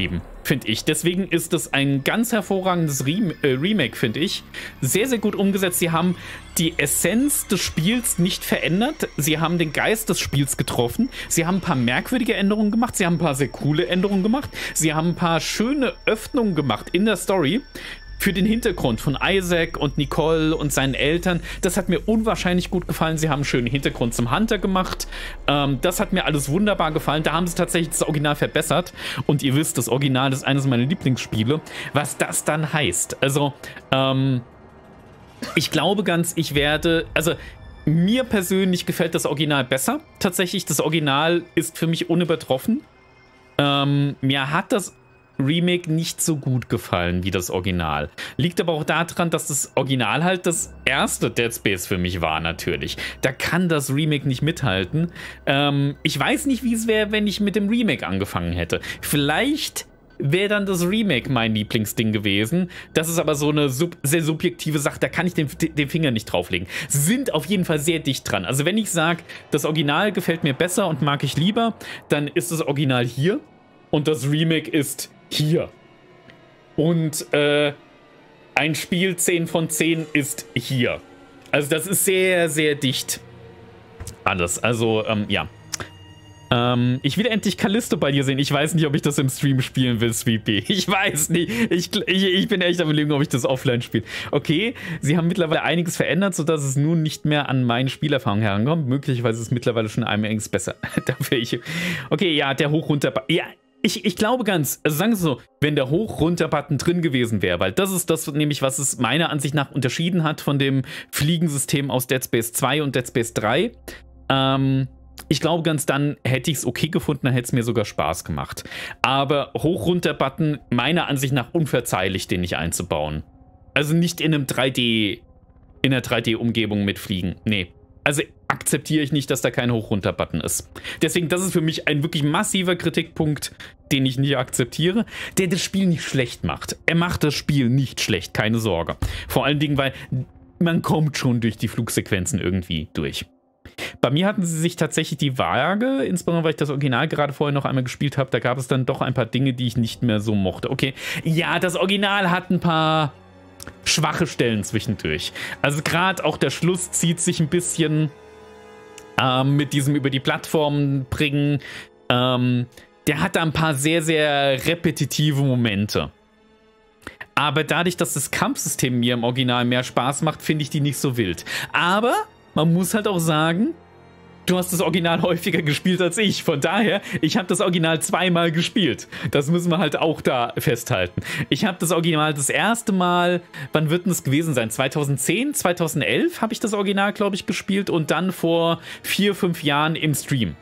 finde ich. Deswegen ist es ein ganz hervorragendes Remake, finde ich. Sehr, sehr gut umgesetzt. Sie haben die Essenz des Spiels nicht verändert. Sie haben den Geist des Spiels getroffen. Sie haben ein paar merkwürdige Änderungen gemacht. Sie haben ein paar sehr coole Änderungen gemacht. Sie haben ein paar schöne Öffnungen gemacht in der Story. Für den Hintergrund von Isaac und Nicole und seinen Eltern. Das hat mir unwahrscheinlich gut gefallen. Sie haben einen schönen Hintergrund zum Hunter gemacht. Das hat mir alles wunderbar gefallen. Da haben sie tatsächlich das Original verbessert. Und ihr wisst, das Original ist eines meiner Lieblingsspiele. Was das dann heißt. Also, ich glaube also mir persönlich gefällt das Original besser. Tatsächlich, das Original ist für mich unübertroffen. Mir hat das Remake nicht so gut gefallen wie das Original. Liegt aber auch daran, dass das Original halt das erste Dead Space für mich war, natürlich. Da kann das Remake nicht mithalten. Ich weiß nicht, wie es wäre, wenn ich mit dem Remake angefangen hätte. Vielleicht wäre dann das Remake mein Lieblingsding gewesen. Das ist aber so eine sehr subjektive Sache, da kann ich den Finger nicht drauflegen. Sie sind auf jeden Fall sehr dicht dran. Also wenn ich sage, das Original gefällt mir besser und mag ich lieber, dann ist das Original hier und das Remake ist hier. Und ein Spiel 10 von 10 ist hier. Also das ist sehr, sehr dicht alles. Also, ja. Ich will endlich Callisto bei dir sehen. Ich weiß nicht, ob ich das im Stream spielen will, Sweepy. Ich weiß nicht. Ich bin echt am Überlegen, ob ich das offline spiele. Okay, sie haben mittlerweile einiges verändert, sodass es nun nicht mehr an meine Spielerfahrung herankommt. Möglicherweise ist es mittlerweile schon einiges besser. Okay, ja, der Hoch-Runter-Button. Ja, ich glaube ganz, also sagen Sie so, wenn der Hoch-Runter-Button drin gewesen wäre, weil das ist das nämlich, was es meiner Ansicht nach unterschieden hat von dem Fliegensystem aus Dead Space 2 und Dead Space 3. Ich glaube ganz, dann hätte ich es okay gefunden, dann hätte es mir sogar Spaß gemacht. Aber Hoch-Runter-Button, meiner Ansicht nach unverzeihlich, den nicht einzubauen. Also nicht in einer 3D-Umgebung mit Fliegen. Nee. Also akzeptiere ich nicht, dass da kein Hoch-Runter-Button ist. Deswegen, das ist für mich ein wirklich massiver Kritikpunkt, den ich nicht akzeptiere, der das Spiel nicht schlecht macht. Er macht das Spiel nicht schlecht, keine Sorge. Vor allen Dingen, weil man kommt schon durch die Flugsequenzen irgendwie durch. Bei mir hatten sie sich tatsächlich die Waage, insbesondere weil ich das Original gerade vorher noch einmal gespielt habe, da gab es dann doch ein paar Dinge, die ich nicht mehr so mochte. Okay, ja, das Original hat ein paar schwache Stellen zwischendurch. Also gerade auch der Schluss zieht sich ein bisschen mit diesem über die Plattformen bringen. Der hat da ein paar sehr, sehr repetitive Momente. Aber dadurch, dass das Kampfsystem mir im Original mehr Spaß macht, finde ich die nicht so wild. Aber man muss halt auch sagen, du hast das Original häufiger gespielt als ich. Von daher, ich habe das Original zweimal gespielt. Das müssen wir halt auch da festhalten. Ich habe das Original das erste Mal, wann wird denn das gewesen sein? 2010, 2011 habe ich das Original, glaube ich, gespielt und dann vor 4, 5 Jahren im Stream.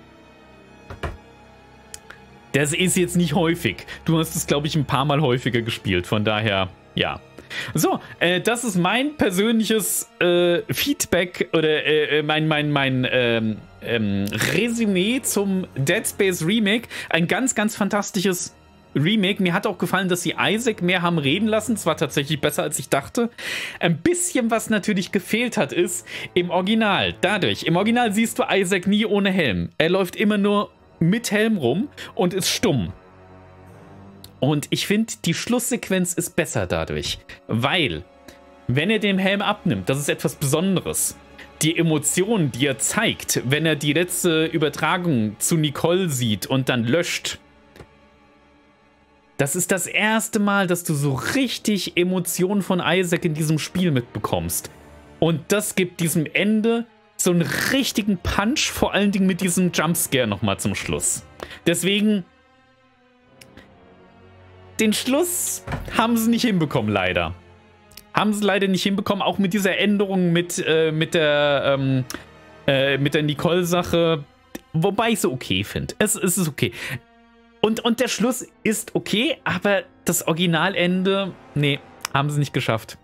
Das ist jetzt nicht häufig. Du hast es, glaube ich, ein paar Mal häufiger gespielt. Von daher, ja. So, das ist mein persönliches Feedback oder mein Resümee zum Dead Space Remake. Ein ganz, ganz fantastisches Remake. Mir hat auch gefallen, dass sie Isaac mehr haben reden lassen. Es war tatsächlich besser, als ich dachte. Ein bisschen, was natürlich gefehlt hat, ist im Original. Im Original siehst du Isaac nie ohne Helm. Er läuft immer nur mit Helm rum und ist stumm. Und ich finde, die Schlusssequenz ist besser dadurch, weil, wenn er den Helm abnimmt, das ist etwas Besonderes. Die Emotionen, die er zeigt, wenn er die letzte Übertragung zu Nicole sieht und dann löscht, das ist das erste Mal, dass du so richtig Emotionen von Isaac in diesem Spiel mitbekommst. Und das gibt diesem Ende so einen richtigen Punch, vor allen Dingen mit diesem Jumpscare nochmal zum Schluss. Deswegen, den Schluss haben sie nicht hinbekommen, leider. Haben sie leider nicht hinbekommen, auch mit dieser Änderung mit der Nicole-Sache. Wobei ich es okay finde. Es ist okay. Und der Schluss ist okay, aber das Originalende, nee, haben sie nicht geschafft.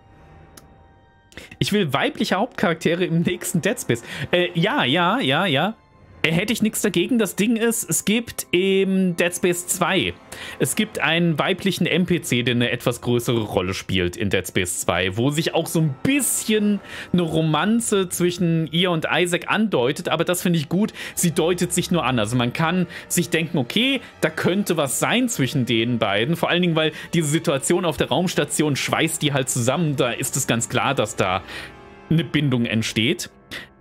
Ich will weibliche Hauptcharaktere im nächsten Dead Space. Ja. hätte ich nichts dagegen. Das Ding ist, es gibt im Dead Space 2, es gibt einen weiblichen NPC, der eine etwas größere Rolle spielt in Dead Space 2, wo sich auch so ein bisschen eine Romanze zwischen ihr und Isaac andeutet, aber das finde ich gut. Sie deutet sich nur an. Also man kann sich denken, okay, da könnte was sein zwischen den beiden. Vor allen Dingen, weil diese Situation auf der Raumstation schweißt die halt zusammen. Da ist es ganz klar, dass da eine Bindung entsteht.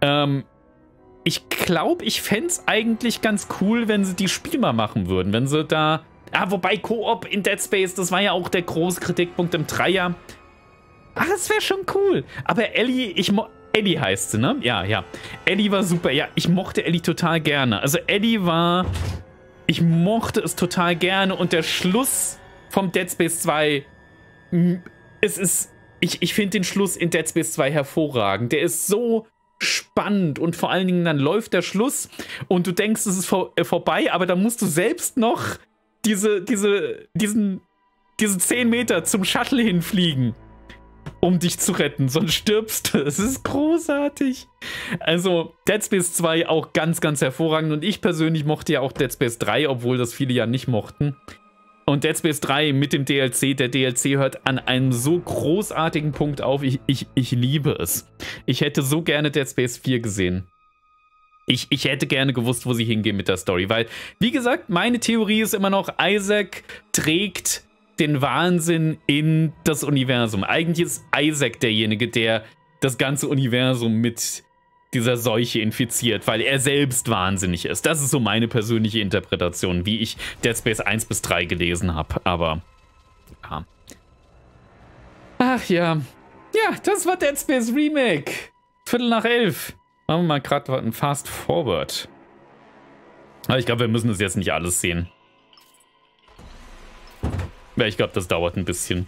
Ich glaube, ich fände es eigentlich ganz cool, wenn sie die Spiel mal machen würden. Wenn sie da... wobei Koop in Dead Space, das war ja auch der große Kritikpunkt im Dreier. Das wäre schon cool. Aber Ellie, Ellie heißt sie, ne? Ja. Ellie war super. Ja, ich mochte Ellie total gerne. Also Ellie war... Ich mochte es total gerne. Und der Schluss vom Dead Space 2... Es ist... Ich finde den Schluss in Dead Space 2 hervorragend. Der ist so spannend und vor allen Dingen dann läuft der Schluss und du denkst, es ist vorbei, aber dann musst du selbst noch diese 10 Meter zum Shuttle hinfliegen, um dich zu retten, sonst stirbst du. Es ist großartig. Also Dead Space 2 auch ganz, ganz hervorragend und ich persönlich mochte ja auch Dead Space 3, obwohl das viele ja nicht mochten. Und Dead Space 3 mit dem DLC, der DLC hört an einem so großartigen Punkt auf. Ich liebe es. Ich hätte so gerne Dead Space 4 gesehen. Ich hätte gerne gewusst, wo sie hingehen mit der Story. Weil, wie gesagt, meine Theorie ist immer noch, Isaac trägt den Wahnsinn in das Universum. Eigentlich ist Isaac derjenige, der das ganze Universum mit dieser Seuche infiziert, weil er selbst wahnsinnig ist. Das ist so meine persönliche Interpretation, wie ich Dead Space 1 bis 3 gelesen habe. Aber, ja. Ach ja. Ja, das war Dead Space Remake. 11:15. Machen wir mal gerade ein Fast Forward. Aber ich glaube, wir müssen das jetzt nicht alles sehen. Ja, ich glaube, das dauert ein bisschen.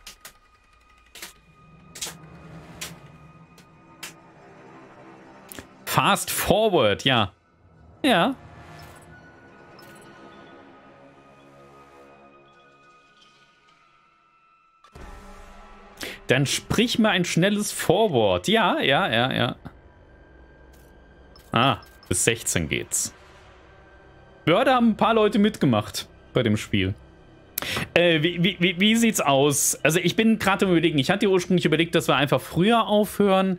Fast Forward, ja. Ja. Dann sprich mal ein schnelles Forward. Ja. Bis 16 geht's. Ja, da haben ein paar Leute mitgemacht bei dem Spiel. Wie sieht's aus? Also ich bin gerade am Überlegen. Ich hatte ursprünglich überlegt, dass wir einfach früher aufhören.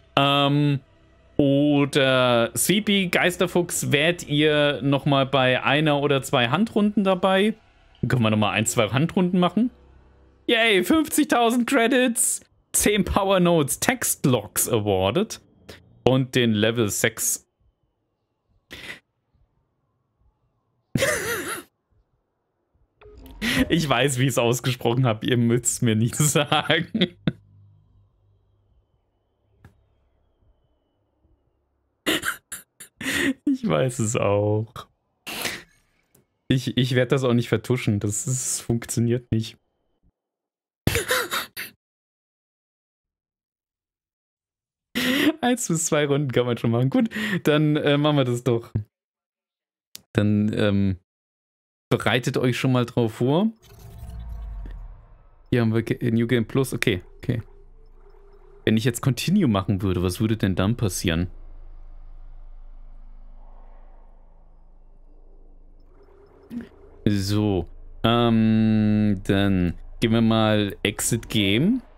Oder Sleepy, Geisterfuchs, wärt ihr nochmal bei 1 oder 2 Handrunden dabei? Dann können wir nochmal 1, 2 Handrunden machen. Yay, 50.000 Credits, 10 Power Notes, Textlogs awarded und den Level 6. Ich weiß, wie ich es ausgesprochen habe, ihr müsst es mir nicht sagen. Ich weiß es auch. Ich werde das auch nicht vertuschen. Das funktioniert nicht. 1 bis 2 Runden kann man schon machen. Gut, dann machen wir das doch. Dann bereitet euch schon mal drauf vor. Hier haben wir New Game Plus. Okay. Wenn ich jetzt Continue machen würde, was würde denn dann passieren? So, dann gehen wir mal Exit Game.